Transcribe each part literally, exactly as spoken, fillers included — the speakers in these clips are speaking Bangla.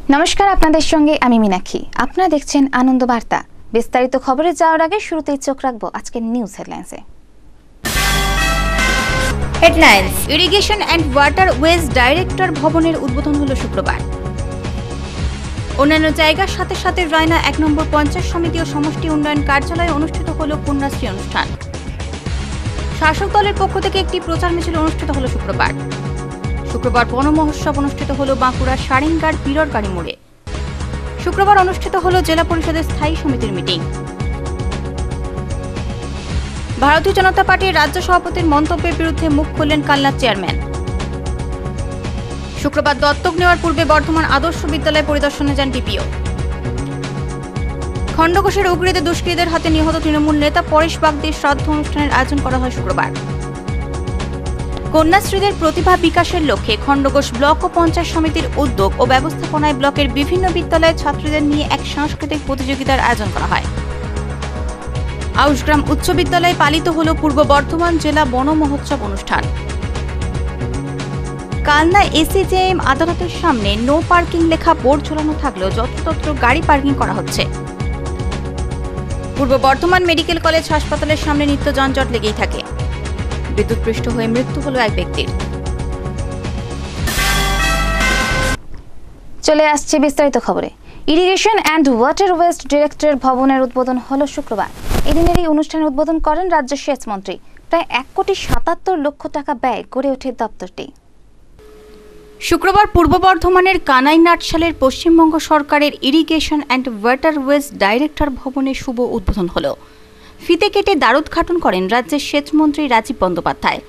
নমস্কার, আপনাদের সঙ্গে আমি মীনাক্ষী। আপনারা দেখছেন আনন্দ বার্তা। বিস্তারিত খবরে যাওয়ার আগে শুরুতেই চোখ রাখবো আজকের নিউজ হেডলাইন্সে। Headlines: irrigation and waterways director ভবনের উদ্বোধন হলো শুক্রবার। অন্যান্য জায়গার সাথে সাথে রায়না এক নম্বর পঞ্চায়েত সমিতি ও সমষ্টি উন্নয়ন কার্যালয়ে অনুষ্ঠিত হলো কন্যাশ্রী অনুষ্ঠান। শাসক দলের পক্ষ থেকে একটি প্রচার মিছিল অনুষ্ঠিত হলো শুক্রবার। শুক্রবার বন মহোৎসব অনুষ্ঠিত হলো বাঁকুড়ার সারেঙ্গার পীররগাড়ি মোড়ে। শুক্রবার অনুষ্ঠিত হলো জেলা পরিষদের স্থায়ী সমিতির মিটিং। ভারতীয় জনতা পার্টির রাজ্য সভাপতির মন্তব্যের বিরুদ্ধে মুখ খুললেন কালনার চেয়ারম্যান। শুক্রবার দত্তক নেওয়ার পূর্বে বর্ধমান আদর্শ বিদ্যালয় পরিদর্শনে যান ডিপিও। খণ্ডঘোষের উগরিতে দুষ্কৃতীদের হাতে নিহত তৃণমূল নেতা পরেশ বাগদির শ্রাদ্ধ অনুষ্ঠানের আয়োজন করা হয় শুক্রবার। কন্যাশ্রীদের প্রতিভা বিকাশের লক্ষ্যে খণ্ডঘোষ ব্লক ও পঞ্চায়েত সমিতির উদ্যোগ ও ব্যবস্থাপনায় ব্লকের বিভিন্ন বিদ্যালয়ের ছাত্রীদের নিয়ে এক সাংস্কৃতিক প্রতিযোগিতার আয়োজন করা হয়। আউশগ্রাম উচ্চ বিদ্যালয়ে পালিত হল পূর্ব বর্ধমান জেলা বন মহোৎসব অনুষ্ঠান। কালনা এসিজেএম আদালতের সামনে নো পার্কিং লেখা বোর্ড ঝোলানো থাকলেও যত্রতত্র গাড়ি পার্কিং করা হচ্ছে। পূর্ব বর্ধমান মেডিকেল কলেজ হাসপাতালের সামনে নিত্য যানজট লেগেই থাকে। বিদ্যুৎপৃষ্ট হয়ে মৃত্যু হলো এক ব্যক্তির। চলে আসছে বিস্তারিত খবরে। ইরিগেশন অ্যান্ড ওয়াটারওয়েজ ডিরেক্টর ভবনের উদ্বোধন হলো শুক্রবার। এদিনের এই অনুষ্ঠানের উদ্বোধন করেন রাজ্য সেচ মন্ত্রী। প্রায় এক কোটি সাতাত্তর লক্ষ টাকা ব্যয় গড়ে ওঠে দপ্তরটি। শুক্রবার পূর্ব বর্ধমানের কানাই নাটশালের পশ্চিমবঙ্গ সরকারের ইরিগেশন অ্যান্ড ওয়াটারওয়েজ ডাইরেক্টর ভবনের শুভ উদ্বোধন হলো। ফিতে কেটে দ্বারোদ্ঘাটন করেন রাজ্যের সেচ মন্ত্রী রাজীব বন্দ্যোপাধ্যায়।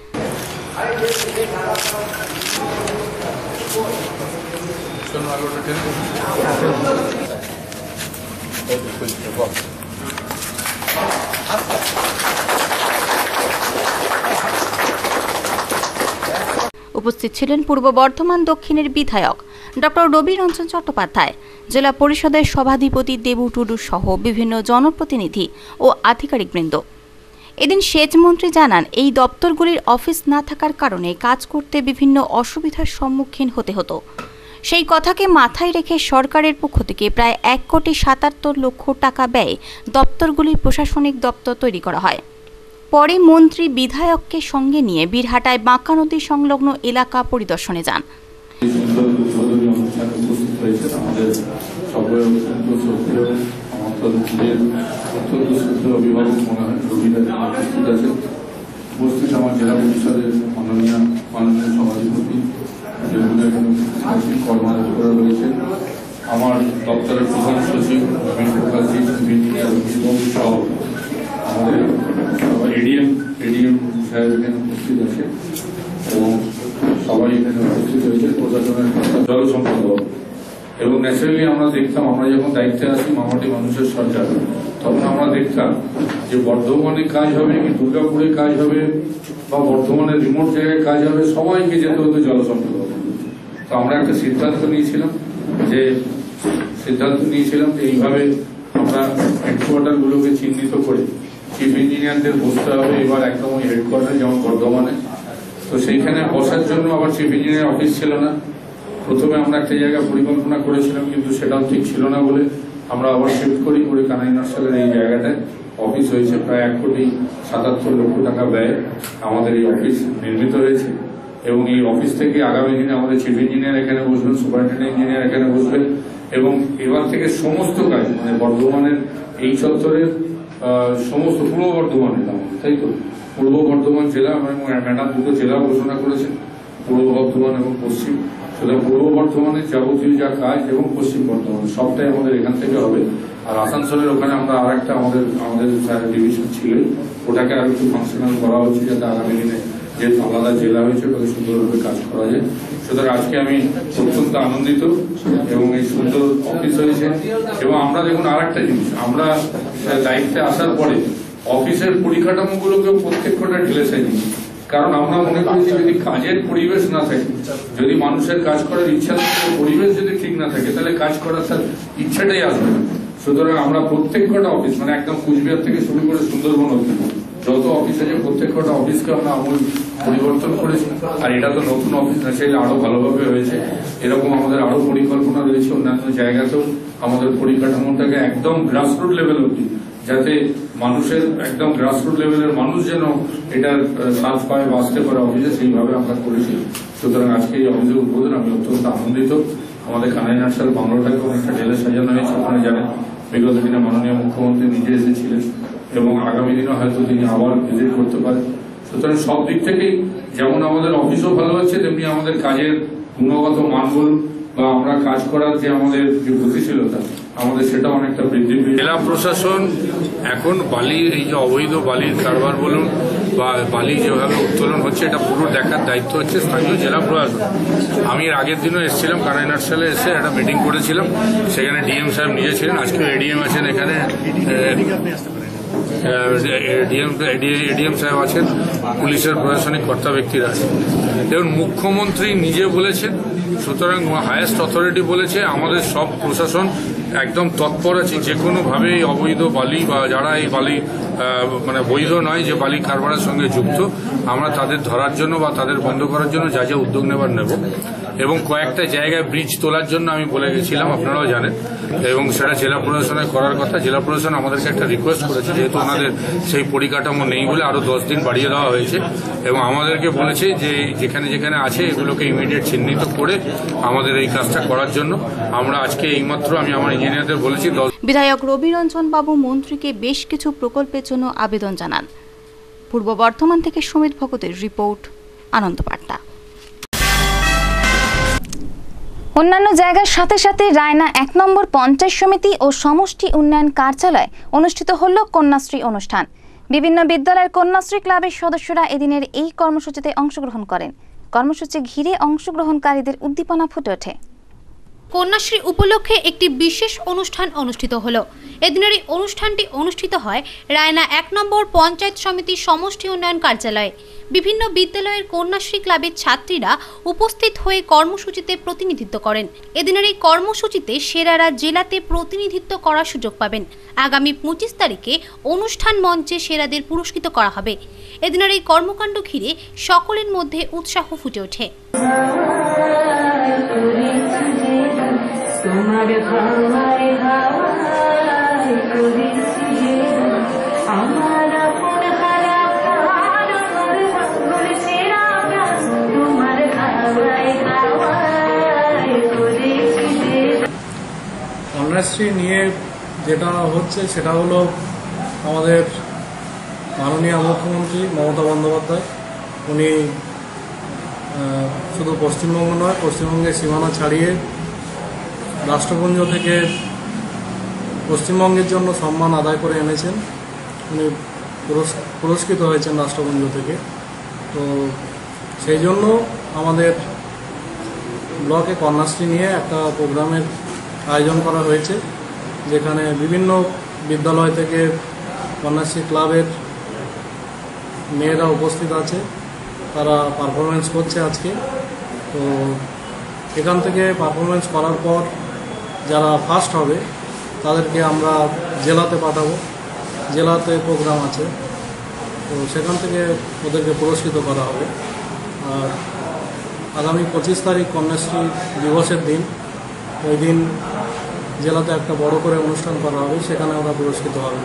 উপস্থিত ছিলেন পূর্ব বর্ধমান দক্ষিণের বিধায়ক ডক্টর রবি রঞ্জন চট্টোপাধ্যায়, জেলা পরিষদের সভাধিপতি দেবু টুডু সহ বিভিন্ন জনপ্রতিনিধি ও আধিকারিকবৃন্দ। এদিন সেচ মন্ত্রী জানান, এই দপ্তরগুলির অফিস না থাকার কারণে কাজ করতে বিভিন্ন অসুবিধার সম্মুখীন হতে হতো। সেই কথাকে মাথায় রেখে সরকারের পক্ষ থেকে প্রায় এক কোটি সাতাত্তর লক্ষ টাকা ব্যয়ে দপ্তরগুলির প্রশাসনিক দপ্তর তৈরি করা হয়। পরে মন্ত্রী বিধায়ককে সঙ্গে নিয়ে বীরহাটায় বাঁকা নদী সংলগ্ন এলাকা পরিদর্শনে যান। আমার দপ্তরের প্রধান সচিব আমাদের এডিএম এডিএম সাহেব এখানে উপস্থিত আছে এবং সবাই এখানে উপস্থিত হয়েছে। প্রশাসনের জল সম্পদ এবং ন্যাচারালি আমরা দেখতাম, আমরা যখন দায়িত্বে আসি মামাটি মানুষের সরকার, তখন আমরা দেখতাম যে বর্ধমানে কাজ হবে কি দুর্গাপুরে কাজ হবে বা বর্ধমানের রিমোট জায়গায় কাজ হবে, সবাইকে যেতে হতো জল সম্পদ। তো আমরা একটা সিদ্ধান্ত নিয়েছিলাম যে সিদ্ধান্ত নিয়েছিলাম যে এইভাবে আমরা হেডকোয়ার্টার গুলোকে চিহ্নিত করে চিফ ইঞ্জিনিয়ারদের বসতে হবে এবার একদম ওই হেডকোয়ার্টার, যেমন বর্ধমানে। তো সেইখানে বসার জন্য আবার চিফ ইঞ্জিনিয়ার অফিস ছিল না। প্রথমে আমরা একটা জায়গা পরিকল্পনা করেছিলাম, কিন্তু সেটাও ঠিক ছিল না বলে আমরা আবার শিফট করি করে কানাই নাটশালের এই জায়গাটায় অফিস হয়েছে। প্রায় এক কোটি সাতাত্তর লক্ষ টাকা ব্যয় আমাদের এই অফিস নির্মিত হয়েছে এবং এই অফিস থেকে আগামী দিনে আমাদের চিফ ইঞ্জিনিয়ার এখানে বসবেন, সুপারিনটেন্ডেন্ট ইঞ্জিনিয়ার এখানে বসবেন এবং এবার থেকে সমস্ত কাজ মানে বর্ধমানের এই চত্বরের সমস্ত পূর্ব বর্ধমানের আমাদের, তাই তো পূর্ব বর্ধমান জেলা এবং ম্যাডাম দুটো জেলা ঘোষণা করেছেন, পূর্ব বর্ধমান এবং পশ্চিম। সুতরাং পূর্ব বর্ধমানের যাবতীয় যা কাজ এবং পশ্চিম বর্ধমান সবটাই আমাদের এখান থেকে হবে। আর আসানসোলের ওখানে আমরা আর একটা আমাদের আমাদের ডিভিশন ছিল, ওটাকে আর একটু ফাংশনাল করা হচ্ছে যাতে আগামী দিনে যেহেতু আলাদা জেলা হয়েছে ওটাকে সুন্দরভাবে কাজ করা যায়। সুতরাং আজকে আমি অত্যন্ত আনন্দিত এবং এই সুন্দর অফিস হয়েছে। এবং আমরা দেখুন আর একটা জিনিস, আমরা দায়িত্বে আসার পরে অফিসের পরিকাঠামো গুলোকেও প্রত্যেকটা ঢেলে সাইনি, কারণ আমরা মনে করি যে যদি কাজের পরিবেশ না থাকে, যদি মানুষের কাজ করার ইচ্ছা পরিবেশ যদি ঠিক না থাকে, তাহলে কাজ করার তার ইচ্ছাটাই আসবে না। সুতরাং আমরা প্রত্যেক কটা অফিস মানে একদম কুচবিহার থেকে শুরু করে সুন্দরবন অবধি যত অফিস আছে প্রত্যেক কটা অফিসকে আমরা আমূল পরিবর্তন করেছি। আর এটা তো নতুন অফিস না, সেটা আরো ভালোভাবে হয়েছে। এরকম আমাদের আরো পরিকল্পনা রয়েছে অন্যান্য জায়গাতেও আমাদের পরিকাঠামোটাকে একদম গ্রাসরুট লেভেল অব্দি, যাতে মানুষের একদম গ্রাসরুট লেভেলের মানুষ যেন এটার সার্ভ পায় বা আসতে পারে অফিসে, সেইভাবে আমরা করেছি। সুতরাং আজকে এই অফিসের উদ্বোধন আমি অত্যন্ত আনন্দিত। আমাদের কানাই নার্সাল বাংলোটাকে অনেকটা ঢেলে সাজানো হয়েছে। আপনারা জানেন বিগত দিনে মাননীয় মুখ্যমন্ত্রী নিজে এসেছিলেন এবং আগামী দিনে হয়তো তিনি আবার ভিজিট করতে পারেন। সুতরাং সব দিক থেকেই যেমন আমাদের অফিসও ভালো হচ্ছে, তেমনি আমাদের কাজের গুণগত মান বলুন বা আমরা কাজ করার যে আমাদের যে গতিশীলতা আমাদের সেটা অনেকটা বৃদ্ধি পেয়েছে। জেলা প্রশাসন এখন বালি, এই যে অবৈধ বালির কারবার বলুন বা বালি যেভাবে উত্তোলন হচ্ছে, এটা পুরো দেখার দায়িত্ব হচ্ছে স্থানীয় জেলা প্রশাসন। আমি এর আগের দিনও এসেছিলাম, কানাই নার্সালে এসে একটা মিটিং করেছিলাম, সেখানে ডিএম সাহেব নিজে ছিলেন, আজকে এডিএম আছেন এখানে, এডিএম সাহেব আছেন, পুলিশের প্রশাসনিক কর্তা ব্যক্তিরা আছেন। দেখুন মুখ্যমন্ত্রী নিজে বলেছেন, সুতরাং হায়েস্ট অথরিটি বলেছে, আমাদের সব প্রশাসন একদম তৎপর আছে যে কোনোভাবে এই অবৈধ বালি বা যারা এই বালি মানে বৈধ নয় যে বালি কারবারের সঙ্গে যুক্ত, আমরা তাদের ধরার জন্য বা তাদের বন্ধ করার জন্য যা যা উদ্যোগ নেবার নেব। এবং কয়েকটা জায়গায় ব্রিজ তোলার জন্য আমি বলে গেছিলাম, আপনারাও জানেন, এবং সেটা জেলা প্রশাসনের করার কথা। জেলা প্রশাসন আমাদেরকে একটা রিকোয়েস্ট করেছে, যেহেতু ওনাদের সেই পরিকাঠামো নেই বলে আরো দশ দিন বাড়িয়ে দেওয়া হয়েছে, এবং আমাদেরকে বলেছে যে যেখানে যেখানে আছে এগুলোকে ইমিডিয়েট চিহ্নিত করে আমাদের এই কাজটা করার জন্য। আমরা আজকে এইমাত্র আমি আমার ইঞ্জিনিয়ারদের বলেছি। বিধায়ক রবি রঞ্জন বাবু মন্ত্রীকে বেশ কিছু প্রকল্পের জন্য আবেদন জানান। পূর্ব বর্ধমান থেকে সুমিত ভগতের রিপোর্ট, আনন্দবার্তা। অন্যান্য জায়গার সাথে সাথে রায়না এক নম্বর পঞ্চায়েত সমিতি ও সমষ্টি উন্নয়ন কার্যালয়ে অনুষ্ঠিত হল কন্যাশ্রী অনুষ্ঠান। বিভিন্ন বিদ্যালয়ের কন্যাশ্রী ক্লাবের সদস্যরা এদিনের এই কর্মসূচিতে অংশগ্রহণ করেন। কর্মসূচি ঘিরে অংশগ্রহণকারীদের উদ্দীপনা ফুটে ওঠে। কন্যাশ্রী উপলক্ষে একটি বিশেষ অনুষ্ঠান অনুষ্ঠিত হলো। এদিনের এই অনুষ্ঠানটি অনুষ্ঠিত হয় রায়না এক নম্বর পঞ্চায়েত সমিতি সমষ্টি উন্নয়ন কার্যালয়ে। বিভিন্ন বিদ্যালয়ের কন্যাশ্রী ক্লাবের ছাত্রীরা উপস্থিত হয়ে কর্মসূচিতে প্রতিনিধিত্ব করেন। এদিনের এই কর্মসূচিতে সেরারা জেলাতে প্রতিনিধিত্ব করার সুযোগ পাবেন। আগামী পঁচিশ তারিখে অনুষ্ঠান মঞ্চে সেরাদের পুরস্কৃত করা হবে। এদিনের এই কর্মকাণ্ড ঘিরে সকলের মধ্যে উৎসাহ ফুটে ওঠে। কন্যাশ্রী নিয়ে যেটা হচ্ছে সেটা হলো আমাদের মাননীয় মুখ্যমন্ত্রী মমতা বন্দ্যোপাধ্যায়, উনি শুধু পশ্চিমবঙ্গ নয়, পশ্চিমবঙ্গের সীমানা ছাড়িয়ে রাষ্ট্রপুঞ্জ থেকে পশ্চিমবঙ্গের জন্য সম্মান আদায় করে এনেছেন। উনি পুরস্কৃত হয়েছেন রাষ্ট্রপুঞ্জ থেকে। তো সেই জন্য আমাদের ব্লকে কন্যাশ্রী নিয়ে একটা প্রোগ্রামের আয়োজন করা হয়েছে, যেখানে বিভিন্ন বিদ্যালয় থেকে কন্যাশ্রী ক্লাবের মেয়েরা উপস্থিত আছে, তারা পারফরমেন্স করছে আজকে। তো এখান থেকে পারফরমেন্স করার পর যারা ফার্স্ট হবে তাদেরকে আমরা জেলাতে পাঠাবো, জেলাতে প্রোগ্রাম আছে, তো সেখান থেকে ওদেরকে পুরস্কৃত করা হবে। আর আগামী পঁচিশ তারিখ কন্যাশ্রী দিবসের দিন, ওই দিন জেলাতে একটা বড় করে অনুষ্ঠান করা হবে, সেখানে ওরা পুরস্কৃত হবে।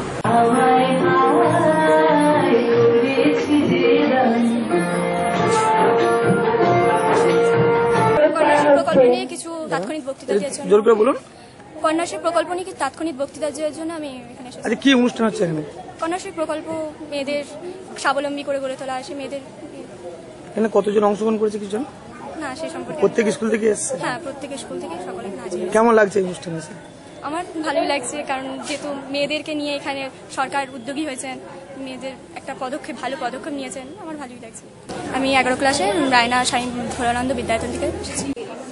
প্রকল্প নিয়ে কিছু তাৎক্ষণিক বক্তৃতা দিয়েছেন। জোর করে বলুন। কন্যাশ্রী প্রকল্প নিয়ে কিছু তাৎক্ষণিক বক্তৃতা দেওয়ার জন্য আমি এখানে এসেছি। আচ্ছা, কি অনুষ্ঠান হচ্ছে এখানে? কন্যাশ্রী প্রকল্প মেয়েদের স্বাবলম্বী করে গড়ে তোলা, আছে মেয়েদের। এখানে কতজন অংশগ্রহণ করেছে কিছু না সেই সম্পর্কে? প্রত্যেক স্কুল থেকে এসেছে? হ্যাঁ, প্রত্যেক স্কুল থেকে সকলে আছে। কেমন লাগছে এই অনুষ্ঠানে? আমার ভালোই লাগছে, কারণ যেহেতু মেয়েদেরকে নিয়ে এখানে সরকার উদ্যোগী হয়েছেন, মেয়েদের একটা পদক্ষেপ ভালো পদক্ষেপ নিয়েছেন, আমার ভালোই লাগছে। আমি এগারো ক্লাসে রায়না স্বামী ভোলানন্দ বিদ্যায়তন থেকে এসেছি।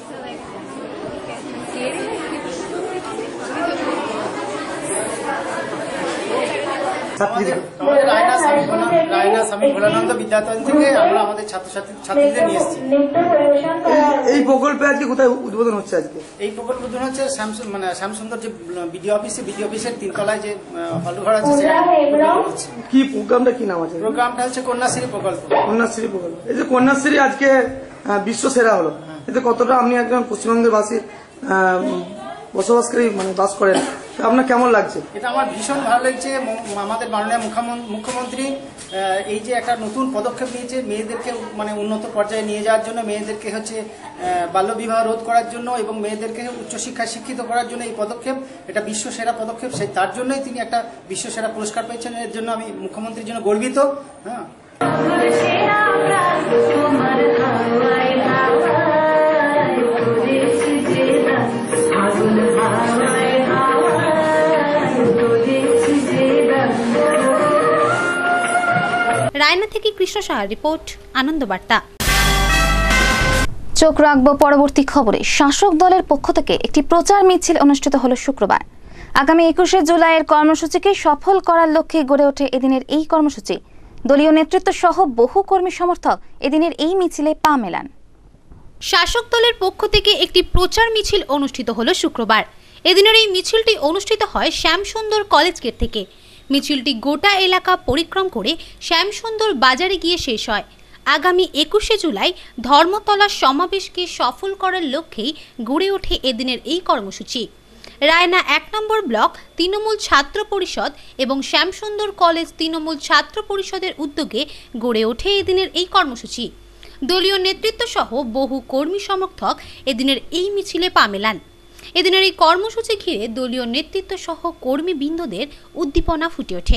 রায়না স্বামী ভোলানন্দ বিদ্যায়তন থেকে আমরা আমাদের ছাত্রছাত্রীদের নিয়ে এসেছি। এই প্রকল্পে আজকে কোথায় উদ্বোধন হচ্ছে আজকে? এই প্রকল্প উদ্বোধন হচ্ছে শ্যামসুন মানে শ্যামসুন্দর যে বিডিও অফিসে বিডিও অফিসের তিনতলায় যে হলঘর আছে কি প্রোগ্রামটা কি নাম আছে? প্রোগ্রামটা হচ্ছে কন্যাশ্রী প্রকল্প। কন্যাশ্রী প্রকল্প, এই যে কন্যাশ্রী আজকে বিশ্ব সেরা হলো, এতে কতটা আপনি একজন পশ্চিমবঙ্গের বাসী বসবাসকারী মানে বাস করেন, আপনার কেমন লাগছে? এটা আমার ভীষণ ভালো লাগছে। আমাদের মাননীয় মুখ্যমন্ত্রী এই যে একটা নতুন পদক্ষেপ নিয়েছে মেয়েদেরকে মানে উন্নত পর্যায়ে নিয়ে যাওয়ার জন্য, মেয়েদেরকে হচ্ছে বাল্যবিবাহ রোধ করার জন্য এবং মেয়েদেরকে উচ্চশিক্ষায় শিক্ষিত করার জন্য এই পদক্ষেপ, এটা বিশ্ব সেরা পদক্ষেপ। সেই তার জন্যই তিনি একটা বিশ্ব সেরা পুরস্কার পেয়েছেন। এর জন্য আমি মুখ্যমন্ত্রীর জন্য গর্বিত। হ্যাঁ, রায়না থেকে কৃষ্ণ সাহার রিপোর্ট, আনন্দ বার্তা। চোখ রাখবো পরবর্তী খবরে। শাসক দলের পক্ষ থেকে একটি প্রচার মিছিল অনুষ্ঠিত হলো শুক্রবার। আগামী একুশে জুলাইয়ের কর্মসূচিকে সফল করার লক্ষ্যে গড়ে ওঠে এদিনের এই কর্মসূচি। দলীয় নেতৃত্ব সহ বহু কর্মী সমর্থক এদিনের এই মিছিলে পা মেলান। শাসক দলের পক্ষ থেকে একটি প্রচার মিছিল অনুষ্ঠিত হলো শুক্রবার। এদিনের এই মিছিলটি অনুষ্ঠিত হয় শ্যামসুন্দর কলেজ গেট থেকে। মিছিলটি গোটা এলাকা পরিক্রম করে শ্যামসুন্দর বাজারে গিয়ে শেষ হয়। আগামী একুশে জুলাই ধর্মতলা সমাবেশকে সফল করার লক্ষ্যেই গড়ে ওঠে এদিনের এই কর্মসূচি। রায়না এক নম্বর ব্লক তৃণমূল ছাত্র পরিষদ এবং শ্যামসুন্দর কলেজ তৃণমূল ছাত্র পরিষদের উদ্যোগে গড়ে ওঠে এদিনের এই কর্মসূচি। দলীয় নেতৃত্ব সহ বহু কর্মী সমর্থক এদিনের এই মিছিলে পা মেলান। এদিনের এই কর্মসূচি ঘিরে দলীয় নেতৃত্ব সহ কর্মীবৃন্দদের উদ্দীপনা ফুটে ওঠে।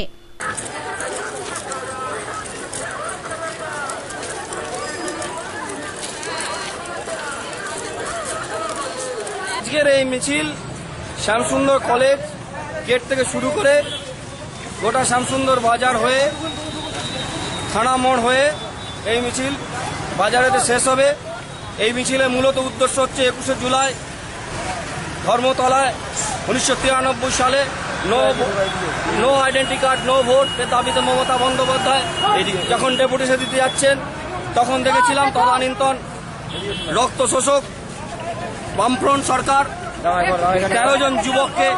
আজকের এই মিছিল শ্যামসুন্দর কলেজ গেট থেকে শুরু করে গোটা শ্যামসুন্দর বাজার হয়ে থানা মোড় হয়ে এই মিছিল বাজারেতে শেষ হবে। এই মিছিলের মূলত উদ্দেশ্য হচ্ছে একুশে জুলাই ধর্মতলায় উনিশশো তিরানব্বই সালে no no identity card no vote এর দাবিতে মমতা বন্দ্যোপাধ্যায় যখন ডেপুটেশন দিতে যাচ্ছেন তখন দেখেছিলাম তদানীন্তন রক্ত শোষক বামফ্রন্ট সরকার তেরো জন যুবককে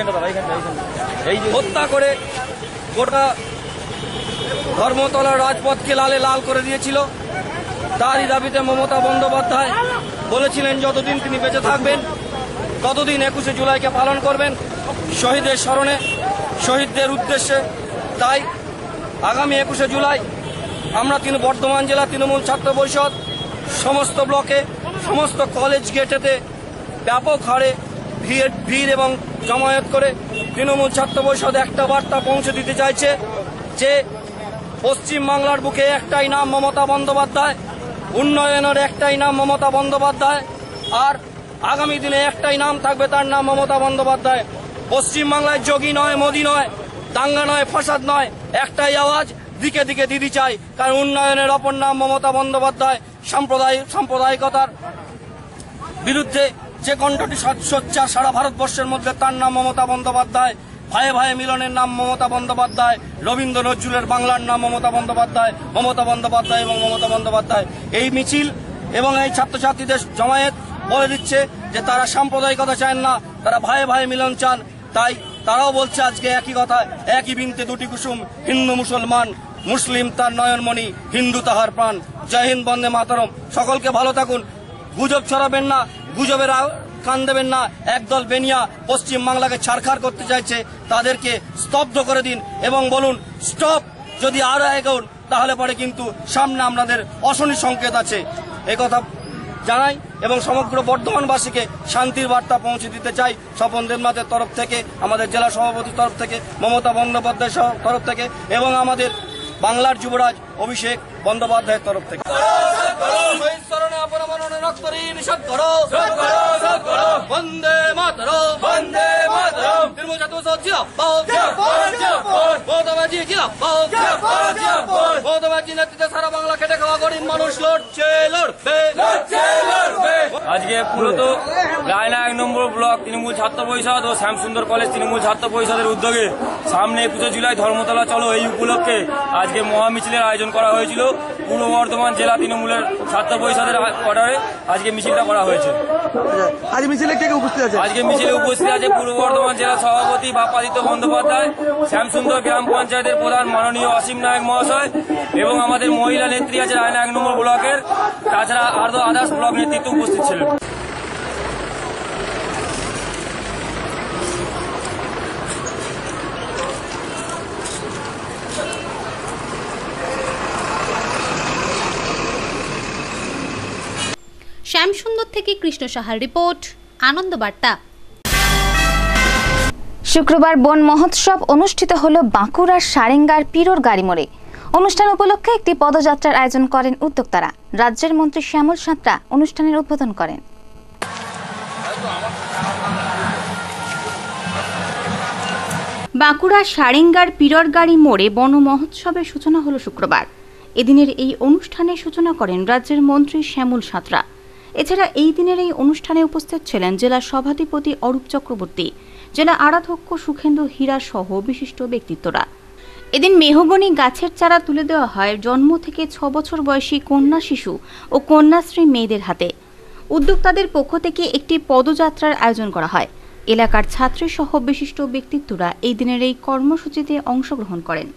হত্যা করে গোটা ধর্মতলার রাজপথকে লালে লাল করে দিয়েছিল। তারই দাবিতে মমতা বন্দ্যোপাধ্যায় বলেছিলেন যতদিন তিনি বেঁচে থাকবেন ততদিন একুশে জুলাইকে পালন করবেন শহীদের স্মরণে, শহীদদের উদ্দেশ্যে। তাই আগামী একুশে জুলাই আমরা তিনি বর্ধমান জেলা তৃণমূল ছাত্র পরিষদ সমস্ত ব্লকে সমস্ত কলেজ গেটেতে ব্যাপক হারে ভিড় ভিড় এবং জমায়েত করে তৃণমূল ছাত্র পরিষদ একটা বার্তা পৌঁছে দিতে চাইছে যে পশ্চিমবাংলার বুকে একটাই নাম মমতা বন্দ্যোপাধ্যায়, উন্নয়নের একটাই নাম মমতা বন্দ্যোপাধ্যায়, আর আগামী দিনে একটাই নাম থাকবে, তার নাম মমতা বন্দ্যোপাধ্যায়। পশ্চিমবাংলায় যোগী নয়, মোদী নয়, দাঙ্গা নয়, ফাসাদ নয়, একটাই আওয়াজ দিকে দিকে দিদি চাই। কারণ উন্নয়নের অপর নাম মমতা বন্দ্যোপাধ্যায়। সাম্প্রদায়িক সাম্প্রদায়িকতার বিরুদ্ধে যে কণ্ঠটি সোচ্চার সারা ভারতবর্ষের মধ্যে তার নাম মমতা বন্দ্যোপাধ্যায়। ভাইয়ে ভাইয়ে মিলনের নাম মমতা বন্দ্যোপাধ্যায়। রবীন্দ্র নজরুলের বাংলার নাম মমতা বন্দ্যোপাধ্যায়। মমতা বন্দ্যোপাধ্যায় এবং মমতা বন্দ্যোপাধ্যায়। এই মিছিল এবং এই ছাত্রছাত্রীদের জমায়েত বলে দিচ্ছে যে তারা সাম্প্রদায়িকতা চান না, তারা ভাইয়ে ভাইয়ে মিলন চান। তাই তারাও বলছে আজকে একই কথা, একই বৃন্তে দুটি কুসুম, হিন্দু মুসলমান, মুসলিম তার নয়নমণি, হিন্দু তাহার প্রাণ। জয় হিন্দ, বন্দে মাতরম। সকলকে ভালো থাকুন, গুজব ছড়াবেন না, গুজবের কান দেবেন না। একদল বেনিয়া পশ্চিম বাংলাকে ছারখার করতে চাইছে, তাদেরকে স্তব্ধ করে দিন এবং বলুন স্টপ। যদি আরো এগোন তাহলে পরে কিন্তু সামনে আপনাদের অশনি সংকেত আছে, এই কথা জানাই এবং সমগ্র বর্ধমানবাসীকে শান্তির বার্তা পৌঁছে দিতে চাই স্বপন দেবনাথের তরফ থেকে, আমাদের জেলা সভাপতির তরফ থেকে, মমতা বন্দ্যোপাধ্যায়ের তরফ থেকে এবং আমাদের বাংলার যুবরাজ অভিষেক বন্দ্যোপাধ্যায়ের তরফ থেকে। বন্দে মাতরম, বন্দে মাতরম। তৃণমূল ছাত্র পরিষদ জিন্দাবাদ, মমতা ব্যানার্জি জিন্দাবাদ, মমতা ব্যানার্জির নেতৃত্বে সারা বাংলা খেটে খাওয়া গরিব মানুষ লড়ছে, লড়বে, লড়ছে, লড়বে। আজকে মূলত রায়না এক নম্বর ব্লক তৃণমূল ছাত্র পরিষদ ও শ্যামসুন্দর কলেজ তৃণমূল ছাত্র পরিষদের উদ্যোগে সামনে একুশে জুলাই ধর্মতলা চলো এই উপলক্ষে আজকে মহামিছিলের আয়োজন করা হয়েছিল। পূর্ব বর্ধমান জেলা তৃণমূলের ছাত্র পরিষদের অর্ডারে আজকে মিছিলটা করা হয়েছে। আজ মিছিলে কে কে উপস্থিত আছে? আজকে মিছিলে উপস্থিত আছে পূর্ব বর্ধমান জেলা সভাপতি বাপ্পাদিত্য বন্দ্যোপাধ্যায়, শ্যামসুন্দর গ্রাম পঞ্চায়েতের প্রধান মাননীয় অসীম নায়ক মহাশয় এবং আমাদের মহিলা নেত্রী আছে রায়না এক নম্বর ব্লকের, তাছাড়া আরো আদার্স ব্লক নেতৃত্ব উপস্থিত ছিলেন। শ্যামসুন্দর থেকে কৃষ্ণ সাহার রিপোর্ট, আনন্দ বার্তা। শুক্রবার বন মহোৎসব অনুষ্ঠিত হলো বাঁকুড়ার সারেঙ্গার পিরোর গাড়ি মোড়ে। অনুষ্ঠান উপলক্ষে একটি পদযাত্রার আয়োজন করেন উদ্যোক্তারা। রাজ্যের মন্ত্রী শ্যামল সাঁতরা অনুষ্ঠানের উদ্বোধন করেন। বাঁকুড়ার সারেঙ্গার পিরোর গাড়ি মোড়ে বন মহোৎসবের সূচনা হলো শুক্রবার। এদিনের এই অনুষ্ঠানের সূচনা করেন রাজ্যের মন্ত্রী শ্যামল সাঁতরা। এছাড়া এই দিনের এই অনুষ্ঠানে উপস্থিত ছিলেন জেলা সভাধিপতি অরূপ চক্রবর্তী, জেলা আরাধ্যক্ষ সুখেন্দু হীরা সহ বিশিষ্ট ব্যক্তিত্বরা। এদিন মেহগনি গাছের চারা তুলে দেওয়া হয় জন্ম থেকে ছ বছর বয়সী কন্যা শিশু ও কন্যাশ্রী মেয়েদের হাতে। উদ্যোক্তাদের পক্ষ থেকে একটি পদযাত্রার আয়োজন করা হয়। এলাকার ছাত্রী সহ বিশিষ্ট ব্যক্তিত্বরা এই দিনের এই কর্মসূচিতে অংশগ্রহণ করেন।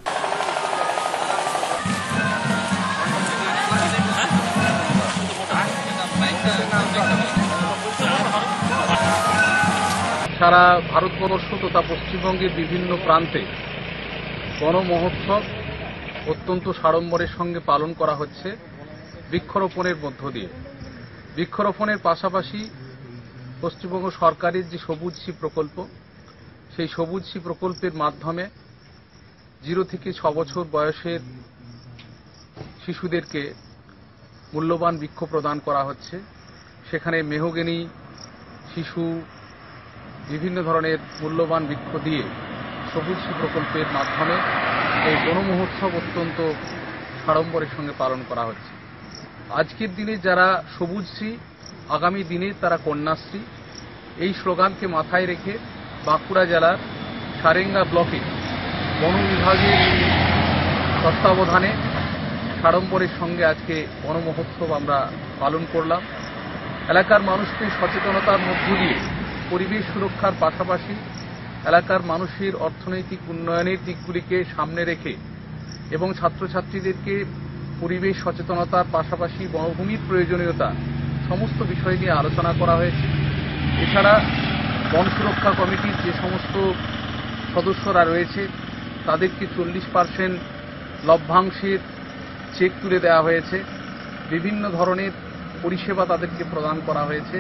সারা ভারতবর্ষ তথা পশ্চিমবঙ্গের বিভিন্ন প্রান্তে বন মহোৎসব অত্যন্ত সাড়ম্বরের সঙ্গে পালন করা হচ্ছে বৃক্ষরোপণের মধ্য দিয়ে। বৃক্ষরোপণের পাশাপাশি পশ্চিমবঙ্গ সরকারের যে সবুজশ্রী প্রকল্প, সেই সবুজশ্রী প্রকল্পের মাধ্যমে জিরো থেকে ছ বছর বয়সের শিশুদেরকে মূল্যবান বৃক্ষ প্রদান করা হচ্ছে। সেখানে মেহগনি, শিশু, বিভিন্ন ধরনের মূল্যবান বৃক্ষ দিয়ে সবুজশ্রী প্রকল্পের মাধ্যমে এই বন মহোৎসব অত্যন্ত সাড়ম্বরের সঙ্গে পালন করা হচ্ছে। আজকের দিনে যারা সবুজশ্রী, আগামী দিনে তারা কন্যাশ্রী, এই স্লোগানকে মাথায় রেখে বাঁকুড়া জেলার সারেঙ্গা ব্লকে বন বিভাগের তত্ত্বাবধানে সাড়ম্বরের সঙ্গে আজকে বন মহোৎসব আমরা পালন করলাম। এলাকার মানুষকে সচেতনতার মধ্য দিয়ে পরিবেশ সুরক্ষার পাশাপাশি এলাকার মানুষের অর্থনৈতিক উন্নয়নের দিকগুলিকে সামনে রেখে এবং ছাত্রছাত্রীদেরকে পরিবেশ সচেতনতার পাশাপাশি বনভূমির প্রয়োজনীয়তা সমস্ত বিষয় নিয়ে আলোচনা করা হয়েছে। এছাড়া বন সুরক্ষা কমিটির যে সমস্ত সদস্যরা রয়েছে তাদেরকে চল্লিশ পার্সেন্ট লভ্যাংশের চেক তুলে দেওয়া হয়েছে। বিভিন্ন ধরনের পরিষেবা তাদেরকে প্রদান করা হয়েছে।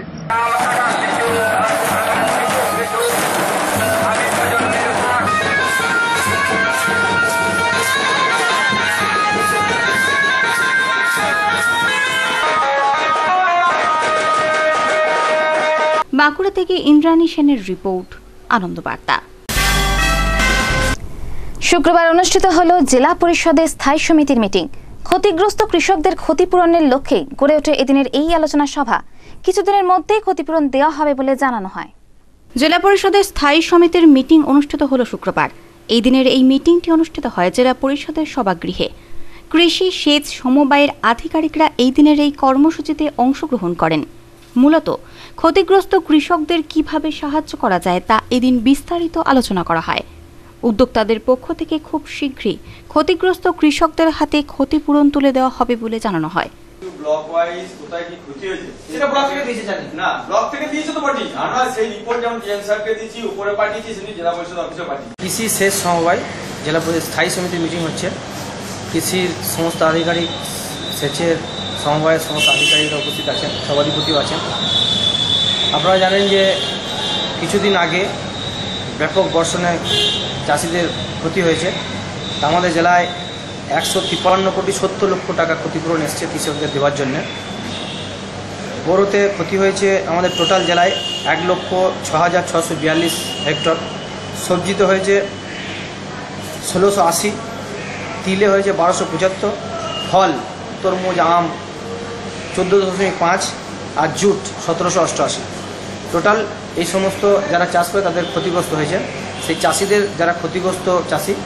বাঁকুড়া থেকে ইন্দ্রাণী সেনের রিপোর্ট, আনন্দ বার্তা। শুক্রবার অনুষ্ঠিত হল জেলা পরিষদের স্থায়ী সমিতির মিটিং। ক্ষতিগ্রস্ত কৃষকদের ক্ষতিপূরণের লক্ষ্যে গড়ে ওঠে এদিনের এই আলোচনা সভা। কিছুদিনের মধ্যেই ক্ষতিপূরণ দেওয়া হবে বলে জানানো হয়। জেলা পরিষদের স্থায়ী সমিতির মিটিং অনুষ্ঠিত হল শুক্রবার। এই দিনের এই মিটিংটি অনুষ্ঠিত হয় জেলা পরিষদের সভাগৃহে। কৃষি, সেচ, সমবায়ের আধিকারিকরা এই দিনের এই কর্মসূচিতে অংশগ্রহণ করেন। মূলত ক্ষতিগ্রস্ত কৃষকদের কিভাবে সাহায্য করা যায় তা এদিন বিস্তারিত আলোচনা করা হয়। উদ্যোক্তাদের পক্ষ থেকে খুব শীঘ্রই ক্ষতিগ্রস্ত কৃষকদের হাতে ক্ষতিপূরণ তুলে দেওয়া হবে বলে জানানো হয়। ব্লক ওয়াইজ কোথায় কি ক্ষতি হয়েছে সেটা ব্লক থেকে দিয়েছে, জানি না ব্লক থেকে দিয়েছে তো পার্টি। আমরা সেই রিপোর্ট যেমন ডিএম স্যারকে দিয়েছি, উপরে পাঠিয়েছি, সেটি জেলা পরিষদ অফিসে পাঠিয়েছি। কৃষি সেচ সমবায় জেলা পরিষদ স্থায়ী সমিতির মিটিং হচ্ছে। কৃষির সমস্ত আধিকারিক, সেচের সমবায়ের সমস্ত আধিকারিকরা উপস্থিত আছেন, সভাধিপতিও আছেন। আপনারা জানেন যে কিছুদিন আগে ব্যাপক বর্ষণে চাষিদের ক্ষতি হয়েছে। তা আমাদের জেলায় একশো তিপ্পান্ন কোটি সত্তর লক্ষ টাকা ক্ষতিপূরণ এসছে কৃষকদের দেওয়ার জন্য। বোরোতে ক্ষতি হয়েছে আমাদের টোটাল জেলায় এক লক্ষ ছ হাজার ছশো বিয়াল্লিশ হেক্টর। সবজিতে হয়েছে ষোলোশো আশি, তিলে হয়েছে বারোশো পঁচাত্তর, ফল তরমুজ, আম চোদ্দো দশমিক পাঁচ, আর জুট সতেরোশো অষ্টআশি। টোটাল এই সমস্ত যারা চাষ করে তাদের ক্ষতিগ্রস্ত হয়েছে। সেই চাষিদের যারা ক্ষতিগ্রস্ত চাষি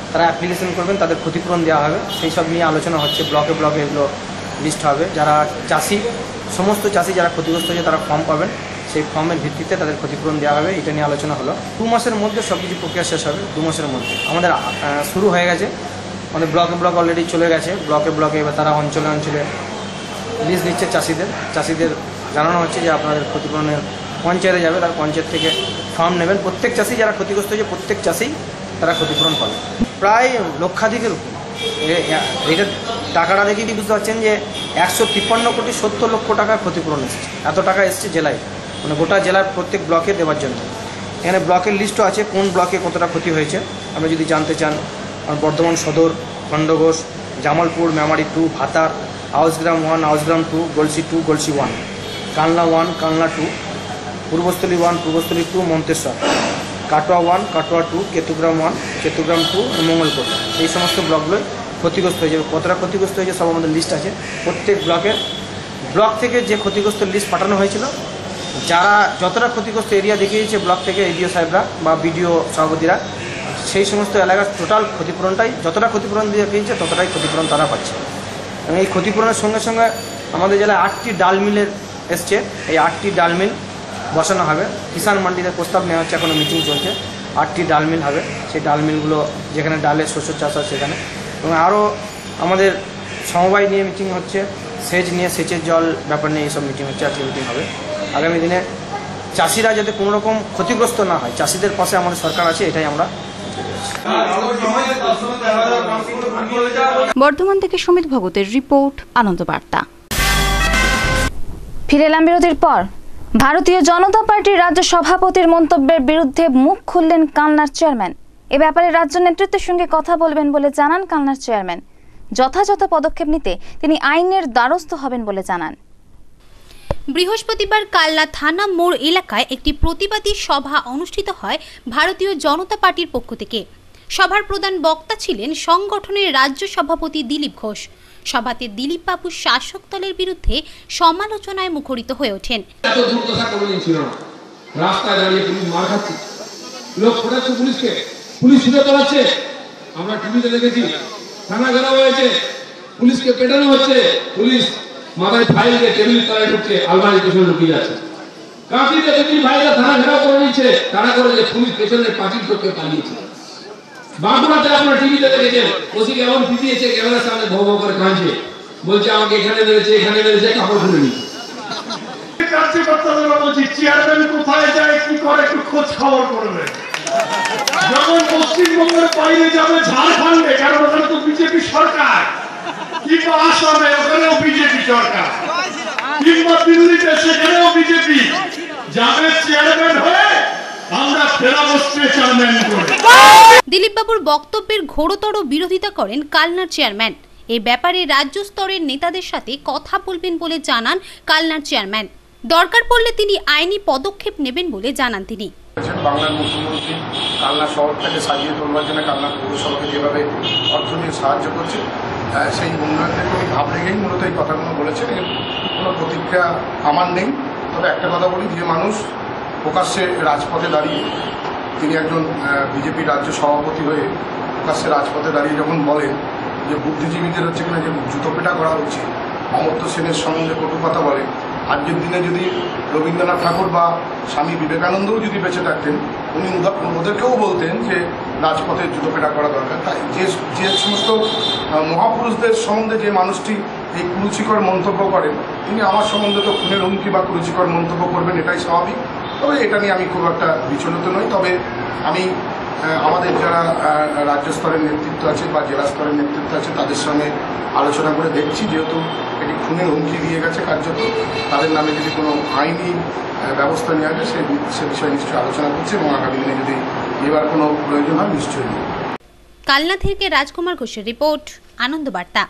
তারা অ্যাপ্লিকেশন করবেন, তাদের ক্ষতিপূরণ দেওয়া হবে, সেই সব নিয়ে আলোচনা হচ্ছে। ব্লকে ব্লকে এগুলো লিস্ট হবে। যারা চাষি, সমস্ত চাষি যারা ক্ষতিগ্রস্ত হয়েছে তারা ফর্ম পাবেন, সেই ফর্মের ভিত্তিতে তাদের ক্ষতিপূরণ দেওয়া হবে। এটা নিয়ে আলোচনা হলো। দু মাসের মধ্যে সব কিছু প্রক্রিয়া শেষ হবে। দু মাসের মধ্যে আমাদের শুরু হয়ে গেছে, আমাদের ব্লকে ব্লক অলরেডি চলে গেছে। ব্লকে ব্লকে এবার তারা অঞ্চলে অঞ্চলে লিস্ট দিচ্ছে চাষিদের। চাষিদের জানানো হচ্ছে যে আপনাদের ক্ষতিপূরণের পঞ্চায়েতে যাবে, তার পঞ্চায়েত থেকে ফর্ম নেবেন। প্রত্যেক চাষি যারা ক্ষতিগ্রস্ত হয়েছে প্রত্যেক চাষি তারা ক্ষতিপূরণ পাবে, প্রায় লক্ষাধিকের উপর। এটা টাকাটা দেখে কি বুঝতে পারছেন যে একশো তিপ্পান্ন কোটি সত্তর লক্ষ টাকা ক্ষতিপূরণ এসছে। এত টাকা এসছে জেলায়, মানে গোটা জেলার প্রত্যেক ব্লকে দেওয়ার জন্য। এখানে ব্লকের লিস্টও আছে কোন ব্লকে কতটা ক্ষতি হয়েছে। আমরা যদি জানতে চান, বর্ধমান সদর, Khandaghosh, Jamalpur, Memari two, Bhatar, Ausgram one, Ausgram two, Galsi two, Galsi one, Kalna one, Kalna two, Purbasthali one, Purbasthali two, Manteswar, Katwa one, Katwa two, Ketugram one, Ketugram two, Mangalpur. এই সমস্ত ব্লকগুলোই ক্ষতিগ্রস্ত হয়েছে। কতটা ক্ষতিগ্রস্ত হয়েছে সব আমাদের লিস্ট আছে। প্রত্যেক ব্লকের ব্লক থেকে যে ক্ষতিগ্রস্ত লিস্ট পাঠানো হয়েছিল, যারা যতটা ক্ষতিগ্রস্ত এরিয়া দেখিয়েছে ব্লক থেকে এডিও সাহেবরা বা বিডিও সভাপতিরা, সেই সমস্ত এলাকার টোটাল ক্ষতিপূরণটাই, যতটা ক্ষতিপূরণ দেখিয়েছে ততটাই ক্ষতিপূরণ তারা পাচ্ছে। এবং এই ক্ষতিপূরণের সঙ্গে সঙ্গে আমাদের জেলায় আটটি ডাল মিলের এসছে। এই আটটি ডাল মিল বসানো হবে। কিষাণ মান্ডিতে প্রস্তাব নেওয়া হচ্ছে, এখনও মিটিং চলছে। আটটি ডাল মিল হবে। সেই ডাল মিলগুলো যেখানে ডালের শস্য চাষ হয় সেখানে। এবং আরও আমাদের সমবায় নিয়ে মিটিং হচ্ছে, সেচ নিয়ে, সেচের জল ব্যাপার নিয়ে এইসব মিটিং হচ্ছে। আজকে মিটিং হবে। আগামী দিনে চাষিরা যাতে কোনো রকম ক্ষতিগ্রস্ত না হয়, চাষিদের পাশে আমাদের সরকার আছে, এটাই আমরা। বর্ধমান থেকে সুমিত ভগতের রিপোর্ট, আনন্দ বার্তা। ফিরে এলাম বিরতির পর। ভারতীয় জনতা পার্টির রাজ্য সভাপতির মন্তব্যের বিরুদ্ধে মুখ খুললেন কালনার চেয়ারম্যান। এ ব্যাপারে রাজ্য নেতৃত্বের সঙ্গে কথা বলবেন বলে জানান কালনার চেয়ারম্যান। যথাযথ পদক্ষেপ নিতে তিনি আইনের দ্বারস্থ হবেন বলে জানান। বৃহস্পতিবার কালনা থানা মোড় এলাকায় একটি প্রতিবাদী সভা অনুষ্ঠিত হয় ভারতীয় জনতা পার্টির পক্ষ থেকে। সভার প্রধান বক্তা ছিলেন সংগঠনের রাজ্য সভাপতি দিলীপ ঘোষ। সভাতে দিলীপ বাবু শাসক দলের বিরুদ্ধে সমালোচনায় মুখরিত হয়ে ওঠেন। রাস্তায় দাঁড়িয়ে পুলিশ মার খাচ্ছে, লোক ফোটাচ্ছে পুলিশকে, পুলিশ ছুটে চলাচ্ছে। আমরা টিভিতে দেখেছি থানা ঘেরাও হয়েছে, পুলিশকে পেটানো হচ্ছে, পুলিশ মাথায় ফাইল দিয়ে টেবিল তলায় ঢুকছে, আলমারি পেছনে লুকিয়ে যাচ্ছে। কাঁপিতে যদি ভাইরা থানা ঘেরাও করে নিচ্ছে, তারা করে যে পুলিশ পেছনে পাঁচিল করতে পালিয়েছে। বাঁকুড়াতে আপনারা টিভিতে দেখেছেন, ওসিকে এমন পিটিয়েছে, ক্যামেরার সামনে ভৌ ভৌ করে কাঁদছে, বলছে আমাকে এখানে মেরেছে, এখানে মেরেছে, কাপড় খুলে নিচ্ছে। চেয়ারম্যান কোথায় যায়, কি করে, একটু খোঁজ খবর করবে। যখন পশ্চিমবঙ্গের বাইরে যাবে, ঝাড়খণ্ডে, কারণ ওখানে তো বিজেপি সরকার, কিংবা আসামে, ওখানেও বিজেপি সরকার, কিংবা দিল্লিতে, সেখানেও বিজেপি যাবে চেয়ারম্যান হয়ে। আমরা ফেরাবো চেয়ারম্যান করে। দিলীপ বাবুর বক্তব্যের ঘোরতর বিরোধিতা করেন কালনার চেয়ারম্যান। এই ব্যাপারে রাজ্য স্তরের নেতাদের সাথে কথা বলবেন বলে জানান কালনার চেয়ারম্যান। দরকার পড়লে তিনি আইনি পদক্ষেপ নেবেন বলে জানান তিনি। বাংলার মুখ্যমন্ত্রী কালনা শহরটাকে সাজিয়ে তোলবার জন্য কালনা পৌরসভাকে যেভাবে অর্থ দিয়ে সাহায্য করছে, সেই উন্নয়নের ভাব রেখেই মূলত এই কথাগুলো বলেছেন। এর কোনো প্রতিক্রিয়া আমার নেই। তবে একটা কথা বলি, যে মানুষ প্রকাশ্যে রাজপথে দাঁড়িয়ে, তিনি একজন বিজেপি রাজ্য সভাপতি হয়ে প্রকাশ্যে রাজপথে দাঁড়িয়ে যখন বলেন যে বুদ্ধিজীবীদের হচ্ছে কিনা যে জুতোপেটা করা উচিত, অমর্ত্য সেনের সম্বন্ধে কটু কথা বলে, আজকের দিনে যদি রবীন্দ্রনাথ ঠাকুর বা স্বামী বিবেকানন্দও যদি বেঁচে থাকতেন, উনি ওদেরকেও বলতেন যে রাজপথে জুতোপেটা করা দরকার। তাই যে যে সমস্ত মহাপুরুষদের সম্বন্ধে যে মানুষটি এই কুরুচিকর মন্তব্য করেন, তিনি আমার সম্বন্ধে তো খুনের হুমকি বা কুরুচিকর মন্তব্য করবেন, এটাই স্বাভাবিক। তবে এটা নিয়ে আমি খুব একটা বিচলিত নই। তবে আমি আমাদের যারা রাজ্য স্তরের নেতৃত্ব আছে বা জেলা স্তরের নেতৃত্ব আছে, তাদের সঙ্গে আলোচনা করে দেখছি, যেহেতু এটি খুনের হুমকি দিয়ে গেছে কার্যত, তাদের নামে যদি কোনো আইনি ব্যবস্থা নেওয়া যায় সে সে বিষয়ে নিশ্চয়ই আলোচনা করছে, এবং আগামী দিনে যদি এবার কোনো প্রয়োজন হয় নিশ্চয়ই। কালনা থেকে রাজকুমার ঘোষের রিপোর্ট, আনন্দ বার্তা।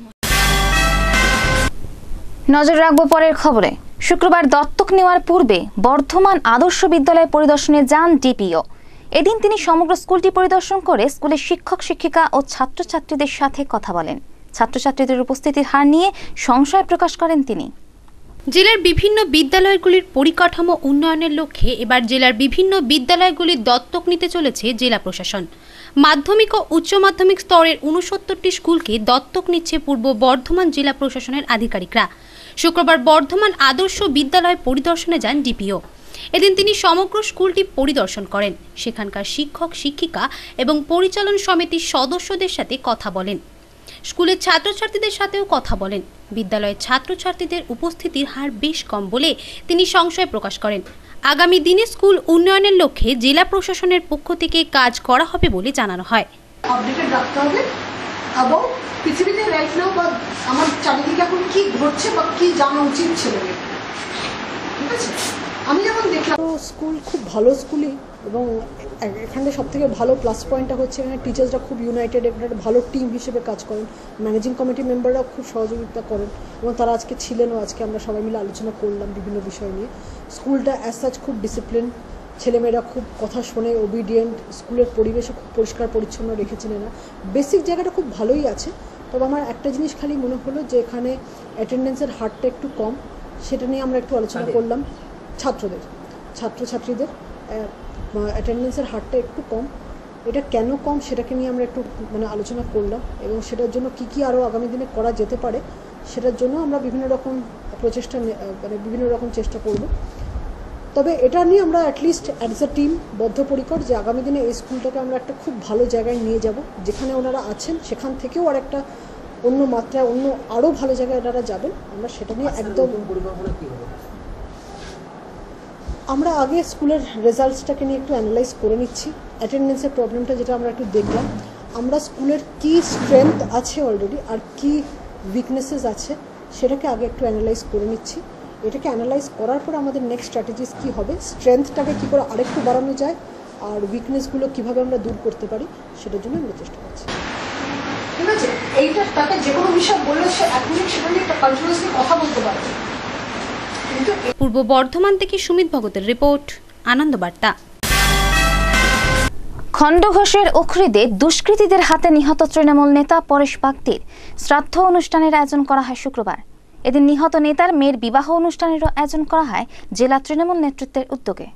নজর রাখবো পরের খবরে। শুক্রবার দত্তক নেওয়ার পূর্বে বর্ধমান আদর্শ বিদ্যালয় পরিদর্শনে যান ডিপিও। এদিন তিনি সমগ্র স্কুলটি পরিদর্শন করে স্কুলের শিক্ষক শিক্ষিকা ও ছাত্রছাত্রীদের সাথে কথা বলেন। ছাত্রছাত্রীদের উপস্থিতির হার নিয়ে সংশয় প্রকাশ করেন তিনি। জেলার বিভিন্ন বিদ্যালয়গুলির পরিকাঠামো উন্নয়নের লক্ষ্যে এবার জেলার বিভিন্ন বিদ্যালয়গুলির দত্তক নিতে চলেছে জেলা প্রশাসন। মাধ্যমিক ও উচ্চ মাধ্যমিক স্তরের উনসত্তরটি স্কুলকে দত্তক নিচ্ছে পূর্ব বর্ধমান জেলা প্রশাসনের আধিকারিকরা। শুক্রবার বর্ধমান আদর্শ বিদ্যালয় পরিদর্শনে যান ডিপিও। এদিন তিনি সমগ্র স্কুলটি পরিদর্শন করেন, সেখানকার শিক্ষক শিক্ষিকা এবং পরিচালন সমিতির সদস্যদের সাথে কথা বলেন। স্কুলের ছাত্রছাত্রীদের সাথেও কথা বলেন। বিদ্যালয়ের ছাত্রছাত্রীদের উপস্থিতির হার বেশ কম বলে তিনি সংশয় প্রকাশ করেন। আগামী দিনে স্কুল উন্নয়নের লক্ষ্যে জেলা প্রশাসনের পক্ষ থেকে কাজ করা হবে বলে জানানো হয়। আপডেটেড রাখতে হবে এবং পৃথিবীতে রাইট নাও বা আমার চারিদিকে এখন কি ঘটছে বা কি জানা উচিত ছিল, ঠিক আছে। আমি যেমন দেখলাম স্কুল খুব ভালো স্কুলই, এবং এখানে সব থেকে ভালো প্লাস পয়েন্টটা হচ্ছে এখানে টিচার্সরা খুব ইউনাইটেড, একটা ভালো টিম হিসেবে কাজ করেন। ম্যানেজিং কমিটি মেম্বাররাও খুব সহযোগিতা করেন এবং তারা আজকে ছিলেনও। আজকে আমরা সবাই মিলে আলোচনা করলাম বিভিন্ন বিষয় নিয়ে। স্কুলটা অ্যাজ সাচ খুব ডিসিপ্লিন, ছেলেমেয়েরা খুব কথা শোনে, ওবিডিয়েন্ট। স্কুলের পরিবেশও খুব পরিষ্কার পরিচ্ছন্ন রেখেছেন এরা। বেসিক জায়গাটা খুব ভালোই আছে। তবে আমার একটা জিনিস খালি মনে হলো যে এখানে অ্যাটেন্ডেন্সের হারটা একটু কম, সেটা নিয়ে আমরা একটু আলোচনা করলাম। ছাত্রদের ছাত্রছাত্রীদের অ্যাটেন্ডেন্সের হারটা একটু কম, এটা কেন কম সেটাকে নিয়ে আমরা একটু মানে আলোচনা করলাম, এবং সেটার জন্য কি কি আরও আগামী দিনে করা যেতে পারে সেটার জন্য আমরা বিভিন্ন রকম প্রচেষ্টা মানে বিভিন্ন রকম চেষ্টা করব। তবে এটা নিয়ে আমরা অ্যাটলিস্ট অ্যাজ এ টিম বদ্ধপরিকর যে আগামী দিনে এই স্কুলটাকে আমরা একটা খুব ভালো জায়গায় নিয়ে যাব। যেখানে ওনারা আছেন সেখান থেকেও আর একটা অন্য মাত্রায় অন্য আরও ভালো জায়গায় ওনারা যাবেন, আমরা সেটা নিয়ে একদম পরিকল্পনা কী হবে। আমরা আগে স্কুলের রেজাল্টসটাকে নিয়ে একটু অ্যানালাইজ করে নিচ্ছি। অ্যাটেন্ডেন্সের প্রবলেমটা যেটা আমরা একটু দেখলাম, আমরা স্কুলের কী স্ট্রেংথ আছে অলরেডি আর কী উইকনেসেস আছে সেটাকে আগে একটু অ্যানালাইজ করে নিচ্ছি। এটাকে অ্যানালাইজ করার পর আমাদের নেক্সট স্ট্র্যাটেজিস কী হবে, স্ট্রেংথটাকে কী করে আরেকটু বাড়ানো যায় আর উইকনেসগুলো কীভাবে আমরা দূর করতে পারি সেটার জন্য আমরা চেষ্টা করছি, ঠিক আছে। এইটা তাকে যে কোনো বিষয় বললে সে এক মিনিট সেটা নিয়ে একটা কন্টিনিউয়াসলি কথা বলতে পারবে। পূর্ব বর্ধমান থেকে সুমিত ভগতের রিপোর্ট, আনন্দবার্তা। খণ্ডঘোষের উখরিদে দুষ্কৃতীদের হাতে নিহত তৃণমূল নেতা পরেশ বাগদির শ্রাদ্ধ অনুষ্ঠানের আয়োজন করা হয় শুক্রবার। এদিন নিহত নেতার মেয়ের বিবাহ অনুষ্ঠানেরও আয়োজন করা হয় জেলা তৃণমূল নেতৃত্বের উদ্যোগে।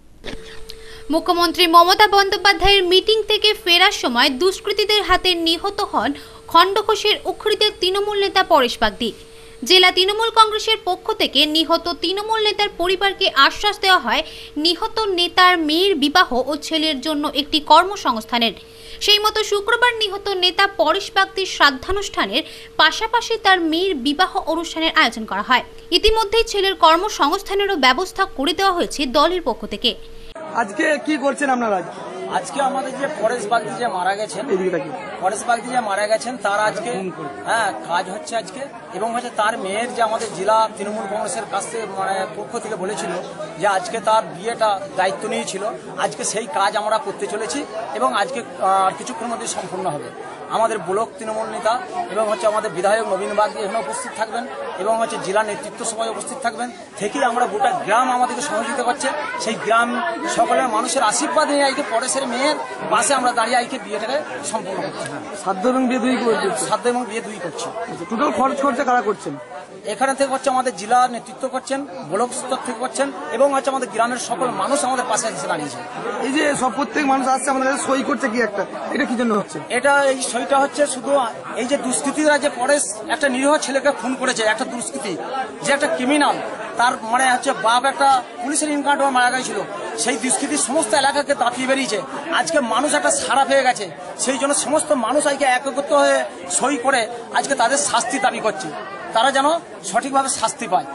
মুখ্যমন্ত্রী মমতা বন্দ্যোপাধ্যায়ের মিটিং থেকে ফেরার সময় দুষ্কৃতীদের হাতে নিহত হন খণ্ডঘোষের উখরিদের তৃণমূল নেতা পরেশ বাগদি। জেলা তৃণমূল কংগ্রেসের পক্ষ থেকে নিহত তৃণমূল নেতার পরিবারকে আশ্বাস দেওয়া হয় নিহত নেতার মেয়ের বিবাহ ও ছেলের জন্য একটি কর্মসংস্থানের। সেই মতো শুক্রবার নিহত নেতা পরেশ বাগদির শ্রাদ্ধানুষ্ঠানের পাশাপাশি তার মেয়ের বিবাহ অনুষ্ঠানের আয়োজন করা হয়। ইতিমধ্যেই ছেলের কর্মসংস্থানেরও ব্যবস্থা করে দেওয়া হয়েছে দলের পক্ষ থেকে। আজকে কি করছেন আপনারা? আজকে আমাদের যে পরেশ বাগদি যে মারা গেছেন, পরেশ বাগদি যে মারা গেছেন তার আজকে হ্যাঁ কাজ হচ্ছে আজকে, এবং হচ্ছে তার মেয়ের যে আমাদের জেলা তৃণমূল কংগ্রেসের কাছ থেকে মানে পক্ষ থেকে বলেছিল যে আজকে তার বিয়েটা দায়িত্ব নিয়েছিল, আজকে সেই কাজ আমরা করতে চলেছি এবং আজকে কিছুক্ষণের মধ্যে সম্পূর্ণ হবে। আমাদের ব্লক তৃণমূল নেতা এবং হচ্ছে আমাদের বিধায়ক নবীন বাগদি এখানে উপস্থিত থাকবেন এবং হচ্ছে জেলা নেতৃত্ব সবাই উপস্থিত থাকবেন। থেকেই আমরা গোটা গ্রাম আমাদেরকে সহযোগিতা করছে, সেই গ্রাম সকলের মানুষের আশীর্বাদ নিয়ে আজকে পরেশের মেয়ের পাশে আমরা দাঁড়িয়ে আজকে বিয়েটাকে সম্পূর্ণ করছি। সাধ্য এবং বিয়ে দুই করছি, সাধ্য এবং বিয়ে দুই করছি। টোটাল খরচ খরচা কারা করছেন? এখানে থেকে হচ্ছে আমাদের জেলা নেতৃত্ব করছেন, ব্লক স্তর থেকে করছেন এবং হচ্ছে আমাদের গ্রামের সকল মানুষ আমাদের পাশে এসে দাঁড়িয়েছে। এই যে সব প্রত্যেক মানুষ আসছে আমাদের কাছে সই করছে কি একটা, এটা কি জন্য হচ্ছে? এটা এই সইটা হচ্ছে শুধু এই যে দুষ্কৃতীরা যে পরেশ একটা নিরীহ ছেলেকে খুন করেছে, একটা দুষ্কৃতী যে একটা ক্রিমিনাল, তার মানে হচ্ছে বাপ একটা পুলিশের ইনকাউন্টার মারা গেছিল, সেই দুষ্কৃতির সমস্ত এলাকাকে দাপিয়ে বেরিয়েছে। আজকে মানুষ একটা সারা পেয়ে গেছে, সেই জন্য সমস্ত মানুষ আজকে একত্রিত হয়ে সই করে আজকে তাদের শাস্তি দাবি করছে, তারা যেন সঠিকভাবে শাস্তি পায়।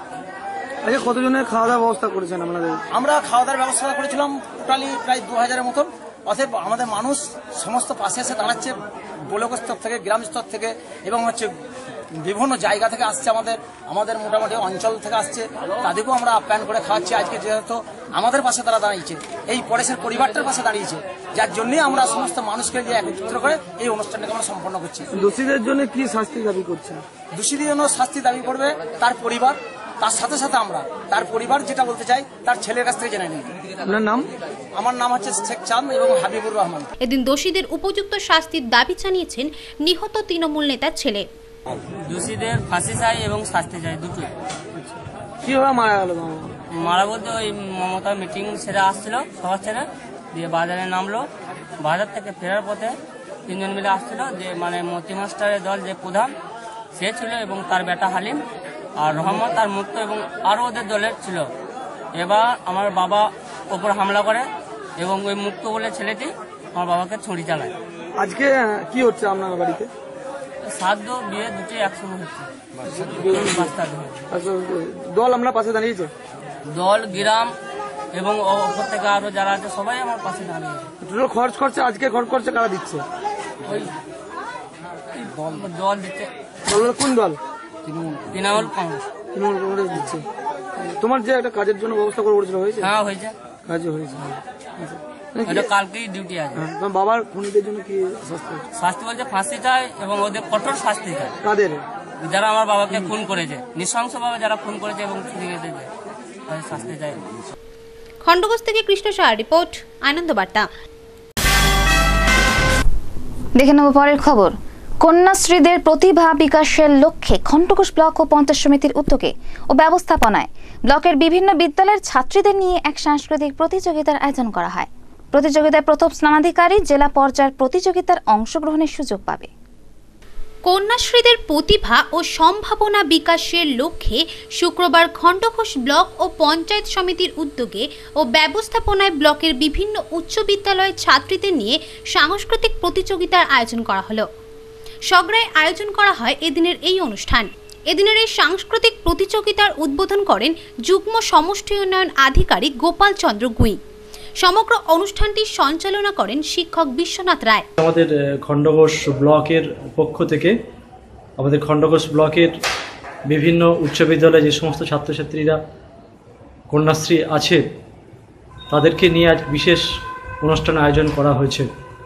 আজকে কতজনের খাওয়া দাওয়ার ব্যবস্থা করেছেন আপনাদের? আমরা খাওয়া দাওয়ার ব্যবস্থা করেছিলাম টোটালি প্রায় দু হাজারের মতন। অতএব আমাদের মানুষ সমস্ত পাশে এসে দাঁড়াচ্ছে, ব্লক স্তর থেকে, গ্রাম স্তর থেকে এবং হচ্ছে বিভিন্ন জায়গা থেকে আসছে, আমাদের আমাদের মোটামুটি অঞ্চল থেকে আসছে, তাদেরকেও আমরা আপ্যায়ন করে খাওয়াচ্ছি। আজকে যেহেতু আমাদের পাশে তারা দাঁড়িয়েছে, এই পরেশের পরিবারটার পাশে দাঁড়িয়েছে, যার জন্যই আমরা সমস্ত মানুষকে যে একত্রিত করে এই অনুষ্ঠানটাকে আমরা সম্পন্ন করছি। দোষীদের জন্য কি শাস্তি দাবি করছেন? দোষীদের জন্য শাস্তি দাবি করবে তার পরিবার, তার সাথে সাথে আমরা তার পরিবার যেটা বলতে চাই তার ছেলের কাছ থেকে জেনে নিই। আপনার নাম? আমার নাম হচ্ছে শেখ চাঁদ এবং হাবিবুর রহমান। এদিন দোষীদের উপযুক্ত শাস্তির দাবি জানিয়েছেন নিহত তৃণমূল নেতার ছেলে। দোষীদের ফাঁসি চাই এবং শাস্তি চাই দুটোই। কিভাবে মারা গেল? মারা বলতে ওই মমতা মিটিং সেরে আসছিল সবার ছেড়ে, দিয়ে বাজারে নামলো। বাজার থেকে ফেরার পথে তিনজন মিলে আসছিল, যে মানে মতি মাস্টারের দল যে প্রধান সে ছিল এবং তার বেটা হালিম আর রহমান তার মুক্ত এবং আরও ওদের দলের ছিল। এবার আমার বাবা ওপর হামলা করে এবং ওই মুক্ত বলে ছেলেটি আমার বাবাকে ছুরি চালায়। আজকে কি হচ্ছে আপনার বাড়িতে? শ্রাদ্ধ বিয়ে দুটি একসঙ্গে হচ্ছে। দল আমরা পাশে দাঁড়িয়েছে, দল গ্রাম এবং ওপর থেকে আরো যারা আছে সবাই আমার পাশে দাঁড়িয়েছে। টোটাল খরচ খরচা আজকে খরচ খরচা কারা দিচ্ছে? ওই দল দিচ্ছে। কোন দল? তৃণমূল কংগ্রেস। তৃণমূল কংগ্রেস দিচ্ছে। তোমার যে একটা কাজের জন্য ব্যবস্থা করে বলেছিল হয়েছে? হ্যাঁ হয়েছে, কাজে হয়েছে। কালকেই ডিউটি আছে। তোমার বাবার খুনিদের জন্য কি শাস্তি? শাস্তি বলছে ফাঁসি চাই এবং ওদের কঠোর শাস্তি চাই। কাদের? যারা আমার বাবাকে খুন করেছে, নৃশংসভাবে যারা খুন করেছে এবং ছুরি গেছে তাদের শাস্তি চাই। খণ্ডঘোষ থেকে কৃষ্ণ সাহার রিপোর্ট, আনন্দ বার্তা। দেখে নেব পরের খবর। কন্যাশ্রীদের প্রতিভা বিকাশের লক্ষ্যে খণ্ডঘোষ ব্লক ও পঞ্চায়েত সমিতির উদ্যোগে ও ব্যবস্থাপনায় ব্লকের বিভিন্ন বিদ্যালয়ের ছাত্রীদের নিয়ে এক সাংস্কৃতিক প্রতিযোগিতার আয়োজন করা হয়। প্রতিযোগিতায় প্রথম স্নানাধিকারী জেলা পর্যায়ের প্রতিযোগিতার অংশগ্রহণের সুযোগ পাবে। কন্যাশ্রীদের প্রতিভা ও সম্ভাবনা বিকাশের লক্ষ্যে শুক্রবার খণ্ডঘোষ ব্লক ও পঞ্চায়েত সমিতির উদ্যোগে ও ব্যবস্থাপনায় ব্লকের বিভিন্ন উচ্চ বিদ্যালয়ের ছাত্রীদের নিয়ে সাংস্কৃতিক প্রতিযোগিতার আয়োজন করা হলো। সগড়ায় আয়োজন করা হয় এদিনের এই অনুষ্ঠান। এদিনের এই সাংস্কৃতিক প্রতিযোগিতার উদ্বোধন করেন যুগ্ম সমষ্টি উন্নয়ন আধিকারিক গোপাল চন্দ্র গুই। সমগ্র অনুষ্ঠানটি সঞ্চালনা করেন শিক্ষক বিশ্বনাথ রায়। আমাদের খণ্ডঘোষ ব্লকের পক্ষ থেকে আমাদের খণ্ডঘোষ ব্লকের বিভিন্ন উচ্চ বিদ্যালয়ে যে সমস্ত ছাত্রছাত্রীরা কন্যাশ্রী আছে তাদেরকে নিয়ে আজ বিশেষ অনুষ্ঠান আয়োজন করা হয়েছে।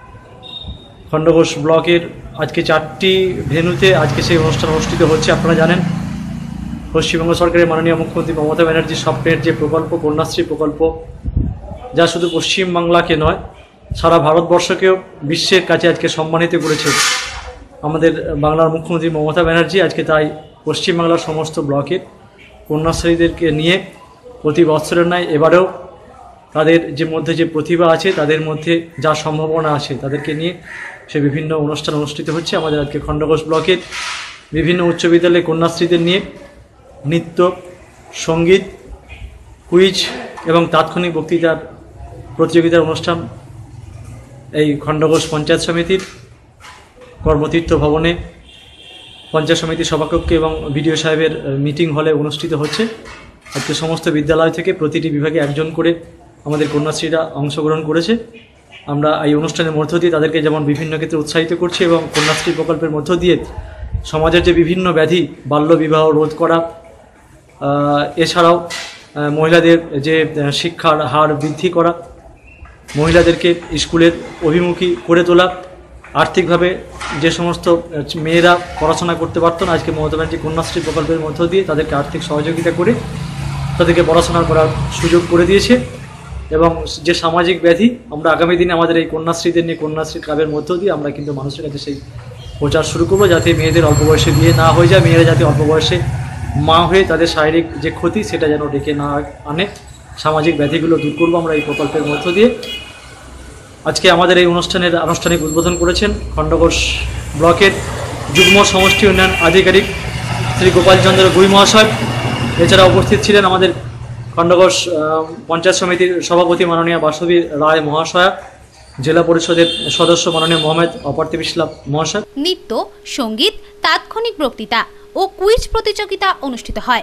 খণ্ডঘোষ ব্লকের আজকে চারটি ভেন্যুতে আজকে সেই অনুষ্ঠান অনুষ্ঠিত হচ্ছে। আপনারা জানেন পশ্চিমবঙ্গ সরকারের মাননীয় মুখ্যমন্ত্রী মমতা ব্যানার্জির স্বপ্নের যে প্রকল্প কন্যাশ্রী প্রকল্প, যা শুধু পশ্চিমবাংলাকে নয় সারা ভারতবর্ষকেও বিশ্বের কাছে আজকে সম্মানিত করেছে আমাদের বাংলার মুখ্যমন্ত্রী মমতা ব্যানার্জি। আজকে তাই পশ্চিমবাংলার সমস্ত ব্লকের কন্যাশ্রীদেরকে নিয়ে প্রতি বছরের ন্যায় এবারেও তাদের যে মধ্যে যে প্রতিভা আছে তাদের মধ্যে যা সম্ভাবনা আছে তাদেরকে নিয়ে সে বিভিন্ন অনুষ্ঠান অনুষ্ঠিত হচ্ছে। আমাদের আজকে খণ্ডঘোষ ব্লকের বিভিন্ন উচ্চ বিদ্যালয়ে কন্যাশ্রীদের নিয়ে নৃত্য, সঙ্গীত, কুইজ এবং তাৎক্ষণিক বক্তৃতার প্রতিযোগিতার অনুষ্ঠান এই খণ্ডঘোষ পঞ্চায়েত সমিতির কর্মতীর্থ ভবনে পঞ্চায়েত সমিতির সভাকক্ষে এবং বিডিও সাহেবের মিটিং হলে অনুষ্ঠিত হচ্ছে। আজকে সমস্ত বিদ্যালয় থেকে প্রতিটি বিভাগে একজন করে আমাদের কন্যাশ্রীরা অংশগ্রহণ করেছে। আমরা এই অনুষ্ঠানের মধ্য দিয়ে তাদেরকে যেমন বিভিন্ন ক্ষেত্রে উৎসাহিত করছি এবং কন্যাশ্রী প্রকল্পের মধ্য দিয়ে সমাজের যে বিভিন্ন ব্যাধি বাল্য বিবাহ রোধ করা, এছাড়াও মহিলাদের যে শিক্ষার হার বৃদ্ধি করা, মহিলাদেরকে স্কুলের অভিমুখী করে তোলা, আর্থিকভাবে যে সমস্ত মেয়েরা পড়াশোনা করতে পারত না আজকে মমতা ব্যানার্জি কন্যাশ্রী প্রকল্পের মধ্য দিয়ে তাদেরকে আর্থিক সহযোগিতা করে তাদেরকে পড়াশোনা করার সুযোগ করে দিয়েছে। এবং যে সামাজিক ব্যাধি আমরা আগামী দিনে আমাদের এই কন্যাশ্রীদের নিয়ে কন্যাশ্রী ক্লাবের মধ্য দিয়ে আমরা কিন্তু মানুষের কাছে সেই প্রচার শুরু করবো যাতে মেয়েদের অল্প বয়সে বিয়ে না হয়ে যায়, মেয়েরা যাতে অল্প বয়সে মা হয়ে তাদের শারীরিক যে ক্ষতি সেটা যেন ডেকে না আনে, সামাজিক ব্যাধিগুলো দূর করবো আমরা এই প্রকল্পের মধ্য দিয়ে। আজকে আমাদের এই অনুষ্ঠানের আনুষ্ঠানিক উদ্বোধন করেছেন খণ্ডঘোষ ব্লকের যুগ্ম সমষ্টি উন্নয়ন আধিকারিক শ্রী গোপাল চন্দ্র গুই মহাশয়। এছাড়া উপস্থিত ছিলেন আমাদের খণ্ডঘোষ পঞ্চায়েত সমিতির সভাপতি মাননীয় বাসবী রায় মহাশয়া, জেলা পরিষদের সদস্য মাননীয় মোহাম্মদ অপার্থিব ইসলাম মহাশয়। নৃত্য, সঙ্গীত, তাৎক্ষণিক বক্তৃতা ও কুইজ প্রতিযোগিতা অনুষ্ঠিত হয়।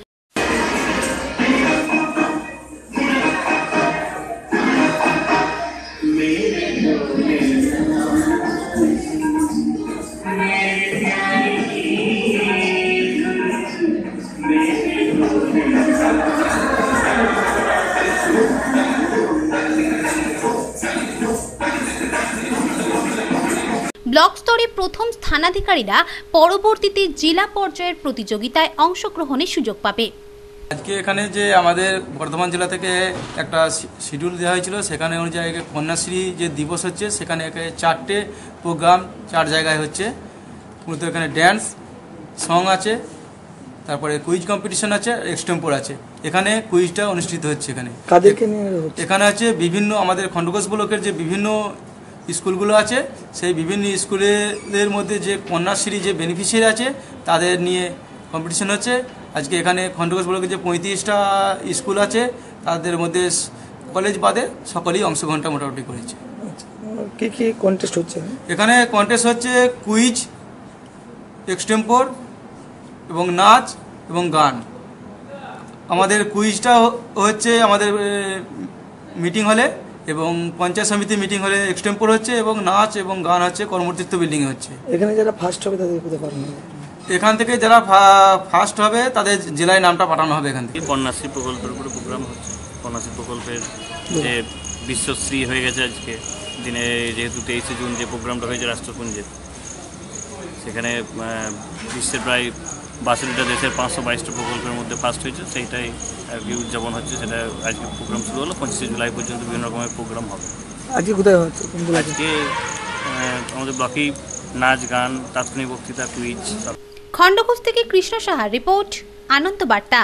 ব্লক স্তরে প্রথম স্থানাধিকারীরা পরবর্তীতে জেলা পর্যায়ের প্রতিযোগিতায় অংশগ্রহণের সুযোগ পাবে। আজকে এখানে যে আমাদের বর্ধমান জেলা থেকে একটা শিডিউল দেওয়া হয়েছিল সেখানে অনুযায়ী কন্যাশ্রী যে দিবস হচ্ছে সেখানে চারটে প্রোগ্রাম চার জায়গায় হচ্ছে। মূলত এখানে ড্যান্স, সং আছে, তারপরে কুইজ কম্পিটিশন আছে, এক্সটেম্পোর আছে। এখানে কুইজটা অনুষ্ঠিত হচ্ছে। এখানে কাদেরকে নিয়ে এখানে আছে বিভিন্ন আমাদের খণ্ডঘোষ ব্লকের যে বিভিন্ন স্কুলগুলো আছে, সেই বিভিন্ন স্কুলের মধ্যে যে কন্যাশ্রী যে বেনিফিশিয়ারি আছে তাদের নিয়ে কম্পিটিশন হচ্ছে আজকে। এখানে খণ্ডঘোষ ব্লকের যে পঁয়ত্রিশটা স্কুল আছে তাদের মধ্যে কলেজ বাদে সকলেই অংশগ্রহণটা মোটামুটি করেছে। কি কি কন্টেস্ট হচ্ছে এখানে? কন্টেস্ট হচ্ছে কুইজ, এক্সটেম্পোর এবং নাচ এবং গান। আমাদের কুইজটা হচ্ছে আমাদের মিটিং হলে এবং পঞ্চায়েত সমিতি মিটিং হলে এক্সটেম্পোর হচ্ছে এবং নাচ এবং গান হচ্ছে কর্মতীর্থ বিল্ডিংয়ে হচ্ছে। এখানে যারা ফার্স্ট হবে তাদের কোথায় পাঠানো হবে? এখান থেকে যারা ফার্স্ট হবে তাদের জেলায় নামটা পাঠানো হবে। এখান থেকে কন্যাশ্রী প্রকল্পের উপরে প্রোগ্রাম হচ্ছে। কন্যাশ্রী প্রকল্পের যে বিশ্বশ্রী হয়ে গেছে আজকে দিনে, যেহেতু তেইশে জুন যে প্রোগ্রামটা হয়েছে রাষ্ট্রপুঞ্জে, সেখানে বিশ্বের প্রায় বাষট্টিটা দেশের পাঁচশো বাইশটা প্রকল্পের মধ্যে ফার্স্ট হয়েছে, সেইটাই আর কি উদযাপন হচ্ছে। সেটা আজকে প্রোগ্রাম শুরু হলো, পঁচিশে জুলাই পর্যন্ত বিভিন্ন রকমের প্রোগ্রাম হবে। আজকে কোথায় হচ্ছে? আজকে আমাদের ব্লকেই নাচ, গান, তাৎক্ষণিক বক্তৃতা, কুইজ। খণ্ডঘোষ থেকে কৃষ্ণ সাহার রিপোর্ট, আনন্দ বার্তা।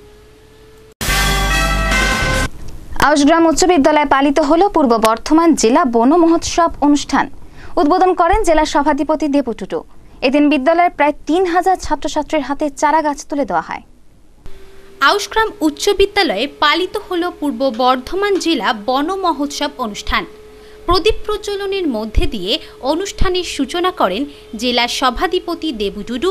আউশগ্রাম উচ্চ বিদ্যালয়ে পালিত হল পূর্ব বর্ধমান জেলা বন মহোৎসব অনুষ্ঠান। উদ্বোধন করেন জেলা সভাধিপতি দেবু টুডু। এদিন বিদ্যালয়ের প্রায় তিন হাজার ছাত্রছাত্রীর হাতে চারা গাছ তুলে দেওয়া হয়। আউশগ্রাম উচ্চ বিদ্যালয়ে পালিত হল পূর্ব বর্ধমান জেলা বন মহোৎসব অনুষ্ঠান। প্রদীপ প্রজ্বলনের মধ্যে দিয়ে অনুষ্ঠানের সূচনা করেন জেলা সভাধিপতি দেবু টুডু।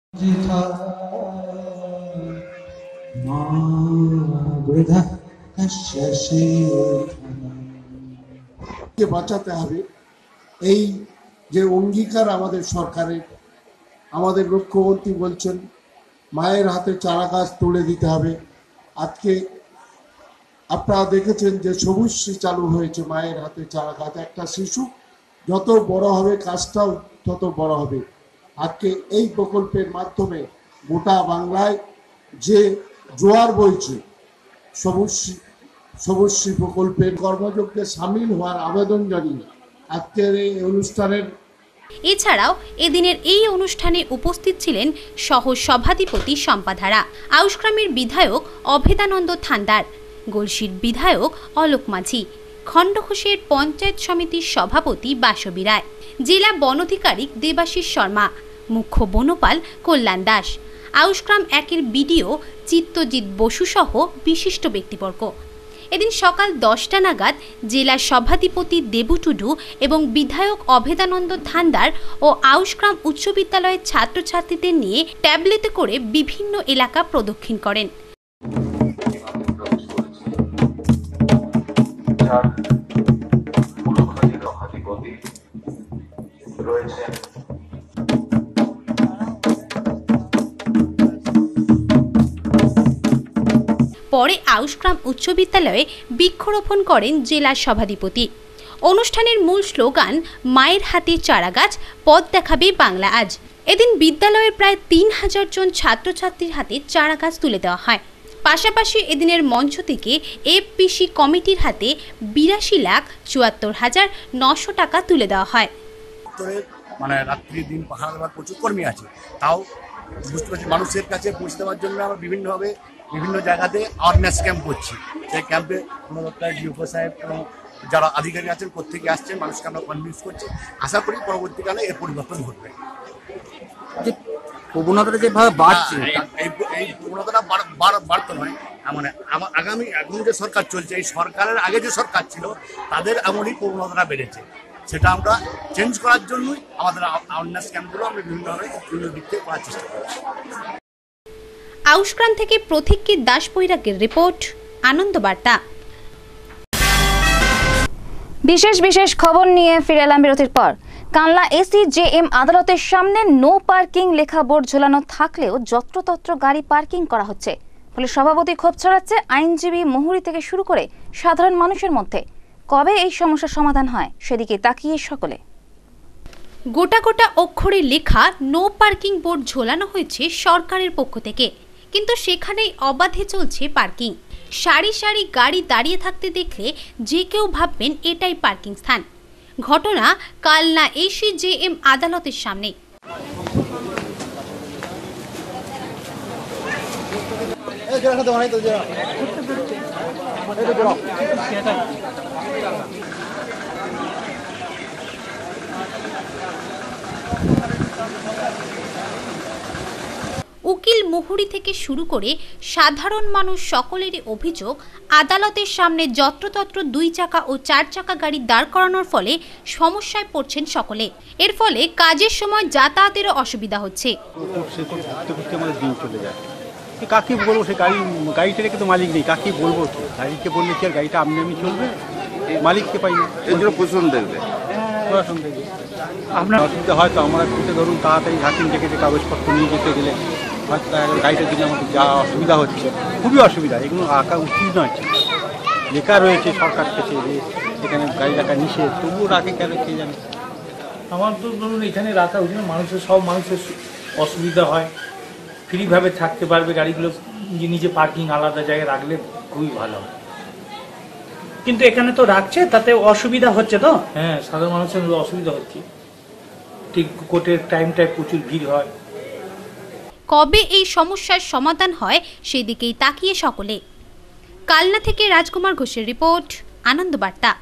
বাঁচাতে হবে, এই যে অঙ্গীকার আমাদের সরকারের, আমাদের মুখ্যমন্ত্রী বলছেন মায়ের হাতে চারা গাছ তুলে দিতে হবে। আজকে আপনারা দেখেছেন যে সবুজশ্রী চালু হয়েছে, মায়ের হাতে চারা গাছ। একটা শিশু যত বড় হবে কাজটাও তত বড় হবে। আজকে এই প্রকল্পের মাধ্যমে গোটা বাংলায় যে জোয়ার বইছে, সবুজশ্রী সবুজশ্রী প্রকল্পের কর্মযজ্ঞে সামিল হওয়ার আবেদন জানিয়ে আজকের এই অনুষ্ঠানের। এছাড়াও এদিনের এই অনুষ্ঠানে উপস্থিত ছিলেন সহ সভাধিপতি সম্পাধারা, আউশগ্রামের বিধায়ক অভেদানন্দ থান্ডার, গলসির বিধায়ক অলোক মাঝি, খণ্ডঘোষের পঞ্চায়েত সমিতির সভাপতি বাসবী রায়, জেলা বন আধিকারিক দেবাশিস শর্মা, মুখ্য বনপাল কল্যাণ দাস, আউশগ্রাম একের বিডিও চিত্তজিৎ বসু সহ বিশিষ্ট ব্যক্তিবর্গ। এদিন সকাল দশটা নাগাদ জেলা সভাধিপতি দেবু টুডু এবং বিধায়ক অভেদানন্দ থান্ডার ও আউশগ্রাম উচ্চ বিদ্যালয়ের ছাত্রছাত্রীদের নিয়ে ট্যাবলেটে করে বিভিন্ন এলাকা প্রদক্ষিণ করেন। পরে আউশগ্রাম উচ্চ বিদ্যালয়ে বৃক্ষরোপণ করেন জেলা সভাধিপতি। অনুষ্ঠানের মূল স্লোগান মায়ের হাতে চারা গাছ, পথ দেখাবে বাংলা আজ। এদিন বিদ্যালয়ের প্রায় তিন হাজার জন ছাত্রছাত্রীর হাতে চারা গাছ তুলে দেওয়া হয়। পাশাপাশি এদিনের মঞ্চ থেকে এফপিসি কমিটির হাতে বিরাশি লাখ চুয়াত্তর হাজার নশো টাকা তুলে দেওয়া হয়। মানে রাত্রি দিন পাহাড় দেওয়ার প্রচুর কর্মী আছে, তাও বুঝতে পারছি মানুষের কাছে পৌঁছে দেওয়ার জন্য আমরা বিভিন্নভাবে বিভিন্ন জায়গাতে আওয়ারনেস ক্যাম্প করছি। সেই ক্যাম্পে ডিওপো সাহেব এবং যারা আধিকারিক আছেন প্রত্যেকে আসছেন, মানুষকে আমরা কনভিন্স করছি। আশা করি পরবর্তীকালে এর পরিবর্তন ঘটবে। যে প্রবণতাটা যেভাবে বাড়ছে, এই প্রবণতাটা বাড়তে নয়, মানে আমার আগামী এখন যে সরকার চলছে, এই সরকারের আগে যে সরকার ছিল তাদের এমনই প্রবণতাটা বেড়েছে। সেটা আমরা চেঞ্জ করার জন্যই আমাদের আওয়ারনেস ক্যাম্পগুলো আমরা বিভিন্নভাবে বিভিন্ন দিক থেকে করার চেষ্টা করছি। আউশগ্রাম থেকে প্রতীক্ষিত দাস বৈরাগের রিপোর্ট, আনন্দ বার্তা। বিশেষ বিশেষ খবর নিয়ে ফিরে এলাম বিরতির পর। কানলা এসি জে এম আদালতের সামনে নো পার্কিং লেখা বোর্ড ঝোলানো থাকলেও যত্রতত্র গাড়ি পার্কিং করা হচ্ছে, ফলে সভাপতি ক্ষোভ ছড়াচ্ছে আইনজীবী, মুহুরী থেকে শুরু করে সাধারণ মানুষের মধ্যে। কবে এই সমস্যার সমাধান হয় সেদিকে তাকিয়ে সকলে। গোটা গোটা অক্ষরে লেখা নো পার্কিং বোর্ড ঝোলানো হয়েছে সরকারের পক্ষ থেকে, কিন্তু সেখানেই অবাধে চলছে পার্কিং। সারি সারি গাড়ি দাঁড়িয়ে থাকতে দেখলে যে কেউ ভাববেন এটাই পার্কিং স্থান। ঘটনা কালনা এসি জে এম আদালতের সামনে। উকিল মুহুরি থেকে শুরু করে সাধারণ মানুষ সকলেরই অভিযোগ, আদালতের সামনে যত্রতত্র দুই চাকা ও চার চাকা গাড়ি দাঁড় করানোর ফলে সমস্যায় পড়ছেন সকলে। এর ফলে কাজের সময় যাতায়াতেরও অসুবিধা হচ্ছে। কাকে বলবো, সে গাড়ি গাড়িটা রেখে তো মালিক নেই, কাকে বলবো? কি গাড়িকে বললে কি আর গাড়িটা আপনি আমি চলবে? মালিককে পাই না, প্রশাসন দেখবে, প্রশাসন দেখবে। আপনার অসুবিধা হয়তো আমরা খুঁজে ধরুন তাড়াতাড়ি হাকিম থেকে যে কাগজপত্র নিয়ে যেতে গেলে হয়তো গাড়িটার দিকে আমাদের যা অসুবিধা হচ্ছে, খুবই অসুবিধা। এগুলো আঁকা উচিত নয়, লেখা রয়েছে সরকার থেকে যে এখানে গাড়ি রাখা নিষেধ, তবুও রাখে কেন কে জানে। আমার তো ধরুন এখানে রাখা উচিত, মানুষের সব মানুষের অসুবিধা হয়, ফ্রিভাবে থাকতে পারবে, গাড়িগুলো নিজে নিজে পার্কিং আলাদা জায়গায় রাখলে খুবই ভালো হয়। কিন্তু এখানে তো রাখছে, তাতে অসুবিধা হচ্ছে তো? হ্যাঁ, সাধারণ মানুষের অসুবিধা হচ্ছে, ঠিক কোর্টের টাইমটায় প্রচুর ভিড় হয়। কবে এই সমস্যার সমাধান হয় সেই দিকেই তাকিয়ে সকলে। কালনা থেকে রাজকুমার ঘোষের রিপোর্ট, আনন্দ বার্তা।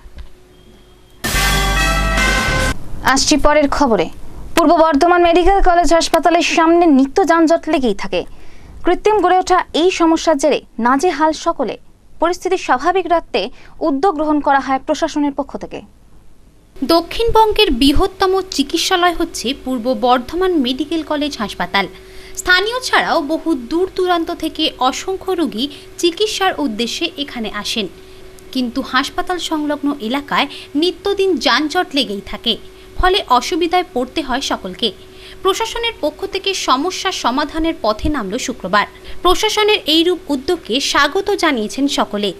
আসছি পরের খবরে। পূর্ব বর্ধমান মেডিকেল কলেজ হাসপাতালের সামনে নিত্য যানজট লেগেই থাকে। কৃত্রিম গড়ে ওঠা এই সমস্যার জেরে নাজেহাল সকলে। পরিস্থিতি স্বাভাবিক রাখতে উদ্যোগ গ্রহণ করা হয় প্রশাসনের পক্ষ থেকে। দক্ষিণবঙ্গের বৃহত্তম চিকিৎসালয় হচ্ছে পূর্ব বর্ধমান মেডিকেল কলেজ হাসপাতাল। স্থানীয় ছাড়াও বহু দূর দূরান্ত থেকে অসংখ্য রোগী চিকিৎসার উদ্দেশ্যে এখানে আসেন, কিন্তু হাসপাতাল সংলগ্ন এলাকায় নিত্যদিন যানজট লেগেই থাকে, ফলে অসুবিধায় পড়তে হয় সকলকে। প্রশাসনের পক্ষ থেকে সমস্যার সমাধানের পথে নামল শুক্রবার। প্রশাসনের এইরূপ উদ্যোগকে স্বাগত জানিয়েছেন সকলে।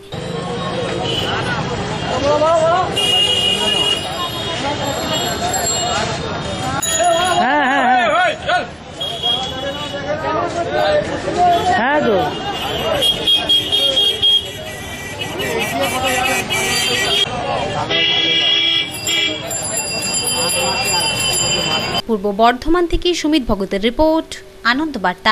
হ্যাঁ হ্যাঁ হ্যাঁ তো পূর্ব বর্ধমান থেকে সুমিত ভগতের রিপোর্ট, আনন্দ বার্তা।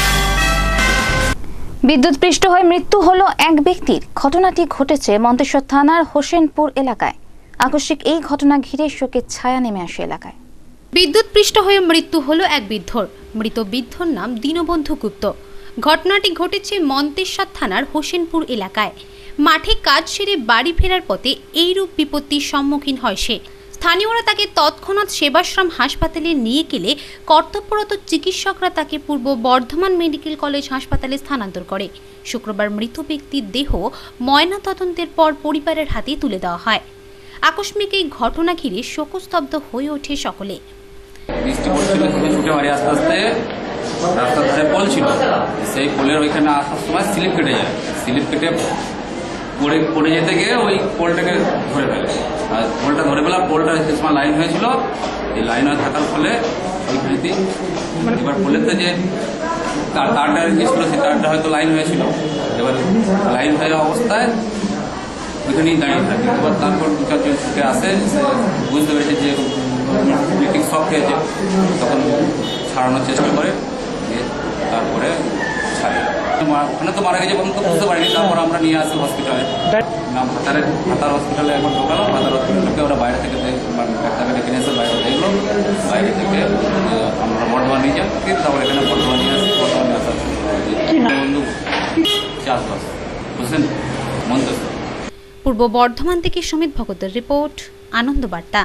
বিদ্যুৎপৃষ্ট হয়ে মৃত্যু হলো এক ব্যক্তির। ঘটনাটি ঘটেছে মন্তেশ্বর থানার হোসেনপুর এলাকায়। আকস্মিক এই ঘটনা ঘিরে শোকের ছায়া নেমে আসে এলাকায়। বিদ্যুৎপৃষ্ট হয়ে মৃত্যু হলো এক বৃদ্ধর। মৃত বৃদ্ধর নাম দীনবন্ধু গুপ্ত। ঘটনাটি ঘটেছে মন্তেশ্বর থানার হোসেনপুর এলাকায়। মাঠে কাজ সেরে বাড়ি ফেরার পথে এইরূপ বিপত্তির সম্মুখীন হয় সে। স্থানীয়রা তাকে তৎক্ষণাৎ সেবাশ্রম হাসপাতালে নিয়ে গেলে কর্তব্যরত চিকিৎসকরা তাকে পূর্ব বর্ধমান মেডিকেল কলেজ হাসপাতালে স্থানান্তর করে। শুক্রবার মৃত ব্যক্তির দেহ ময়নাতদন্তের পর পরিবারের হাতে তুলে দেওয়া হয়। আকস্মিক এই ঘটনা ঘিরে শোকস্তব্ধ হয়ে ওঠে সকলে। বৃষ্টি পড়ছিল, ছুটে বাড়ি আস্তে আস্তে রাস্তার ধারে পোল ছিল, সেই পোলের ওইখানে আসার সময় স্লিপ কেটে যায়। স্লিপ কেটে পড়ে পড়ে যেতে গিয়ে ওই পোলটাকে ধরে ফেলে। আর পোলটা ধরে ফেলার পোলটা সে সময় লাইন হয়েছিল, এই লাইন হয়ে থাকার ফলে ওইখানেতেই এবার পোলেতে যে তার তারটা গেছিল সেই তারটা হয়তো লাইন হয়েছিল, এবার লাইন হয়ে অবস্থায় ওইখানেই দাঁড়িয়ে থাকে। এবার তারপর দু চারজন ছুটে আসে, বুঝতে পেরেছে যে ইলেকট্রিক শক খেয়েছে, তখন ছাড়ানোর চেষ্টা করে, তারপরে ছাড়ে। ওখানে তো মারা গেছে বন্ধ বুঝতে পারিনি। তারপর আমরা নিয়ে আসি হসপিটালে, নাম ভাতারের ভাতার হসপিটালে একবার ঢোকালো। ভাতার হসপিটালকে ওরা বাইরে থেকে ডাক্তারকে ডেকে নিয়ে এসে বাইরে দেখলো, বাইরে থেকে আমরা বর্ধমান নিয়ে যান, তারপর এখানে বর্ধমান নিয়ে আসি। বর্ধমান নিয়ে আসার বন্ধু চাষবাস বুঝলেন মন্তেশ্বর। পূর্ব বর্ধমান থেকে সুমিত ভগতের রিপোর্ট, আনন্দ বার্তা।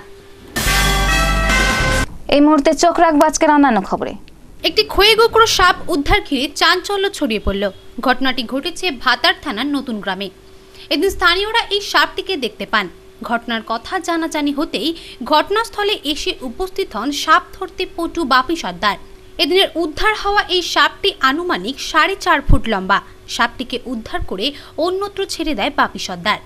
এই মুহূর্তে চোখ রাখবো আজকের অন্যান্য খবরে। একটি ক্ষয়ে গোকরো সাপ উদ্ধার ঘিরে চাঞ্চল্য ছড়িয়ে পড়ল। ঘটনাটি ঘটেছে ভাতার থানার নতুন গ্রামে। এদিন স্থানীয়রা এই সাপটিকে দেখতে পান। ঘটনার কথা জানাজানি হতেই ঘটনাস্থলে এসে উপস্থিত হন সাপ ধরতে পটু বাপি সর্দার। এদিনের উদ্ধার হওয়া এই সাপটি আনুমানিক সাড়ে চার ফুট লম্বা। সাপটিকে উদ্ধার করে অন্যত্র ছেড়ে দেয় বাপি সর্দার।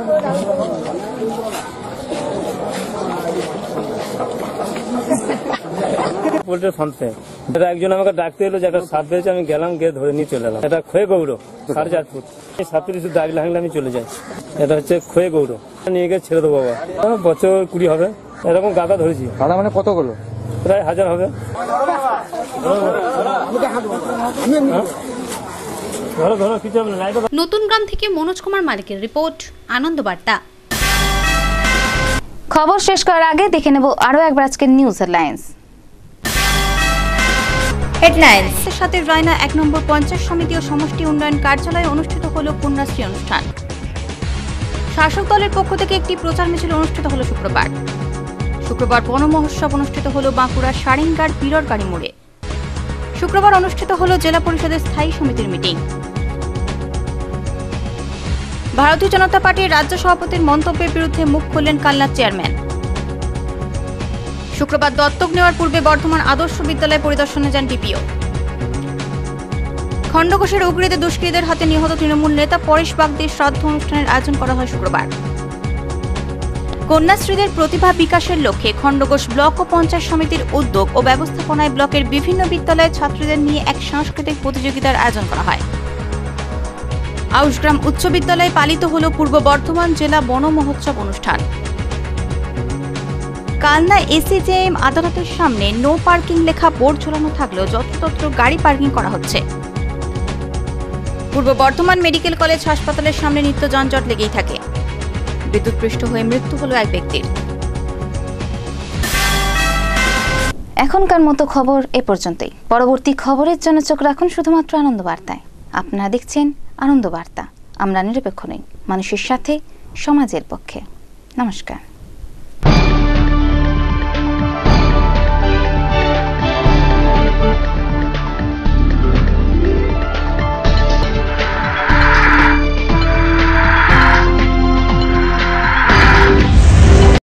একজন আমাকে ডাকতে এলো যে একটা সাপ পেয়েছে, আমি গেলাম, গিয়ে ধরে নিয়ে চলে এলাম। এটা ক্ষয়ে গৌড়, সাড়ে চার ফুট। সাপের কিছু দাগ লাগলে আমি চলে যাই। এটা হচ্ছে ক্ষয়ে গৌড়, নিয়ে গিয়ে ছেড়ে দেবো বাবা। বছর কুড়ি হবে এরকম গাদা ধরেছি। গাদা মানে কতগুলো? প্রায় হাজার হবে। নতুন গ্রাম থেকে মনোজ কুমার মালিকের রিপোর্ট, আনন্দ বার্তা। খবর শেষ করার আগে দেখে নেব আরো একবার আজকের নিউজ হেডলাইন্স। হেডলাইন্স এর সাথে রায়না এক নম্বর পঞ্চায়েত সমিতি ও সমষ্টি উন্নয়ন কার্যালয়ে অনুষ্ঠিত হলো কন্যাশ্রী অনুষ্ঠান। শাসক দলের পক্ষ থেকে একটি প্রচার মিছিল অনুষ্ঠিত হলো শুক্রবার। শুক্রবার বন মহোৎসব অনুষ্ঠিত হলো বাঁকুড়ার সারেঙ্গার পীররগাড়ি মোড়ে। শুক্রবার অনুষ্ঠিত হলো জেলা পরিষদের স্থায়ী সমিতির মিটিং। ভারতীয় জনতা পার্টির রাজ্য সভাপতির মন্তব্যের বিরুদ্ধে মুখ খুললেন কালনার চেয়ারম্যান। শুক্রবার দত্তক নেওয়ার পূর্বে বর্ধমান আদর্শ বিদ্যালয় পরিদর্শনে যান ডিপিও। খণ্ডঘোষের উগরিতে দুষ্কৃতীদের হাতে নিহত তৃণমূল নেতা পরেশ বাগদির শ্রাদ্ধ অনুষ্ঠানের আয়োজন করা হয় শুক্রবার। কন্যাশ্রীদের প্রতিভা বিকাশের লক্ষ্যে খণ্ডঘোষ ব্লক ও পঞ্চায়েত সমিতির উদ্যোগ ও ব্যবস্থাপনায় ব্লকের বিভিন্ন বিদ্যালয়ের ছাত্রীদের নিয়ে এক সাংস্কৃতিক প্রতিযোগিতার আয়োজন করা হয়। আউশগ্রাম উচ্চ বিদ্যালয়ে পালিত হল পূর্ব বর্ধমান জেলা বন মহোৎসব অনুষ্ঠান। কালনা এসিজেএম আদালতের সামনে নো পার্কিং লেখা বোর্ড ঝোলানো থাকলেও যত্রতত্র গাড়ি পার্কিং করা হচ্ছে। পূর্ব বর্ধমান মেডিকেল কলেজ হাসপাতালের সামনে নিত্য যানজট লেগেই থাকে। বিদ্যুৎপৃষ্ট হয়ে মৃত্যু হলো এক ব্যক্তির। এখনকার মতো খবর এ পর্যন্তই। পরবর্তী খবরের জন্য চোখ রাখুন শুধুমাত্র আনন্দ বার্তায়। আপনারা দেখছেন আনন্দ বার্তা। আমরা নিরপেক্ষ নই, মানুষের সাথে, সমাজের পক্ষে। নমস্কার।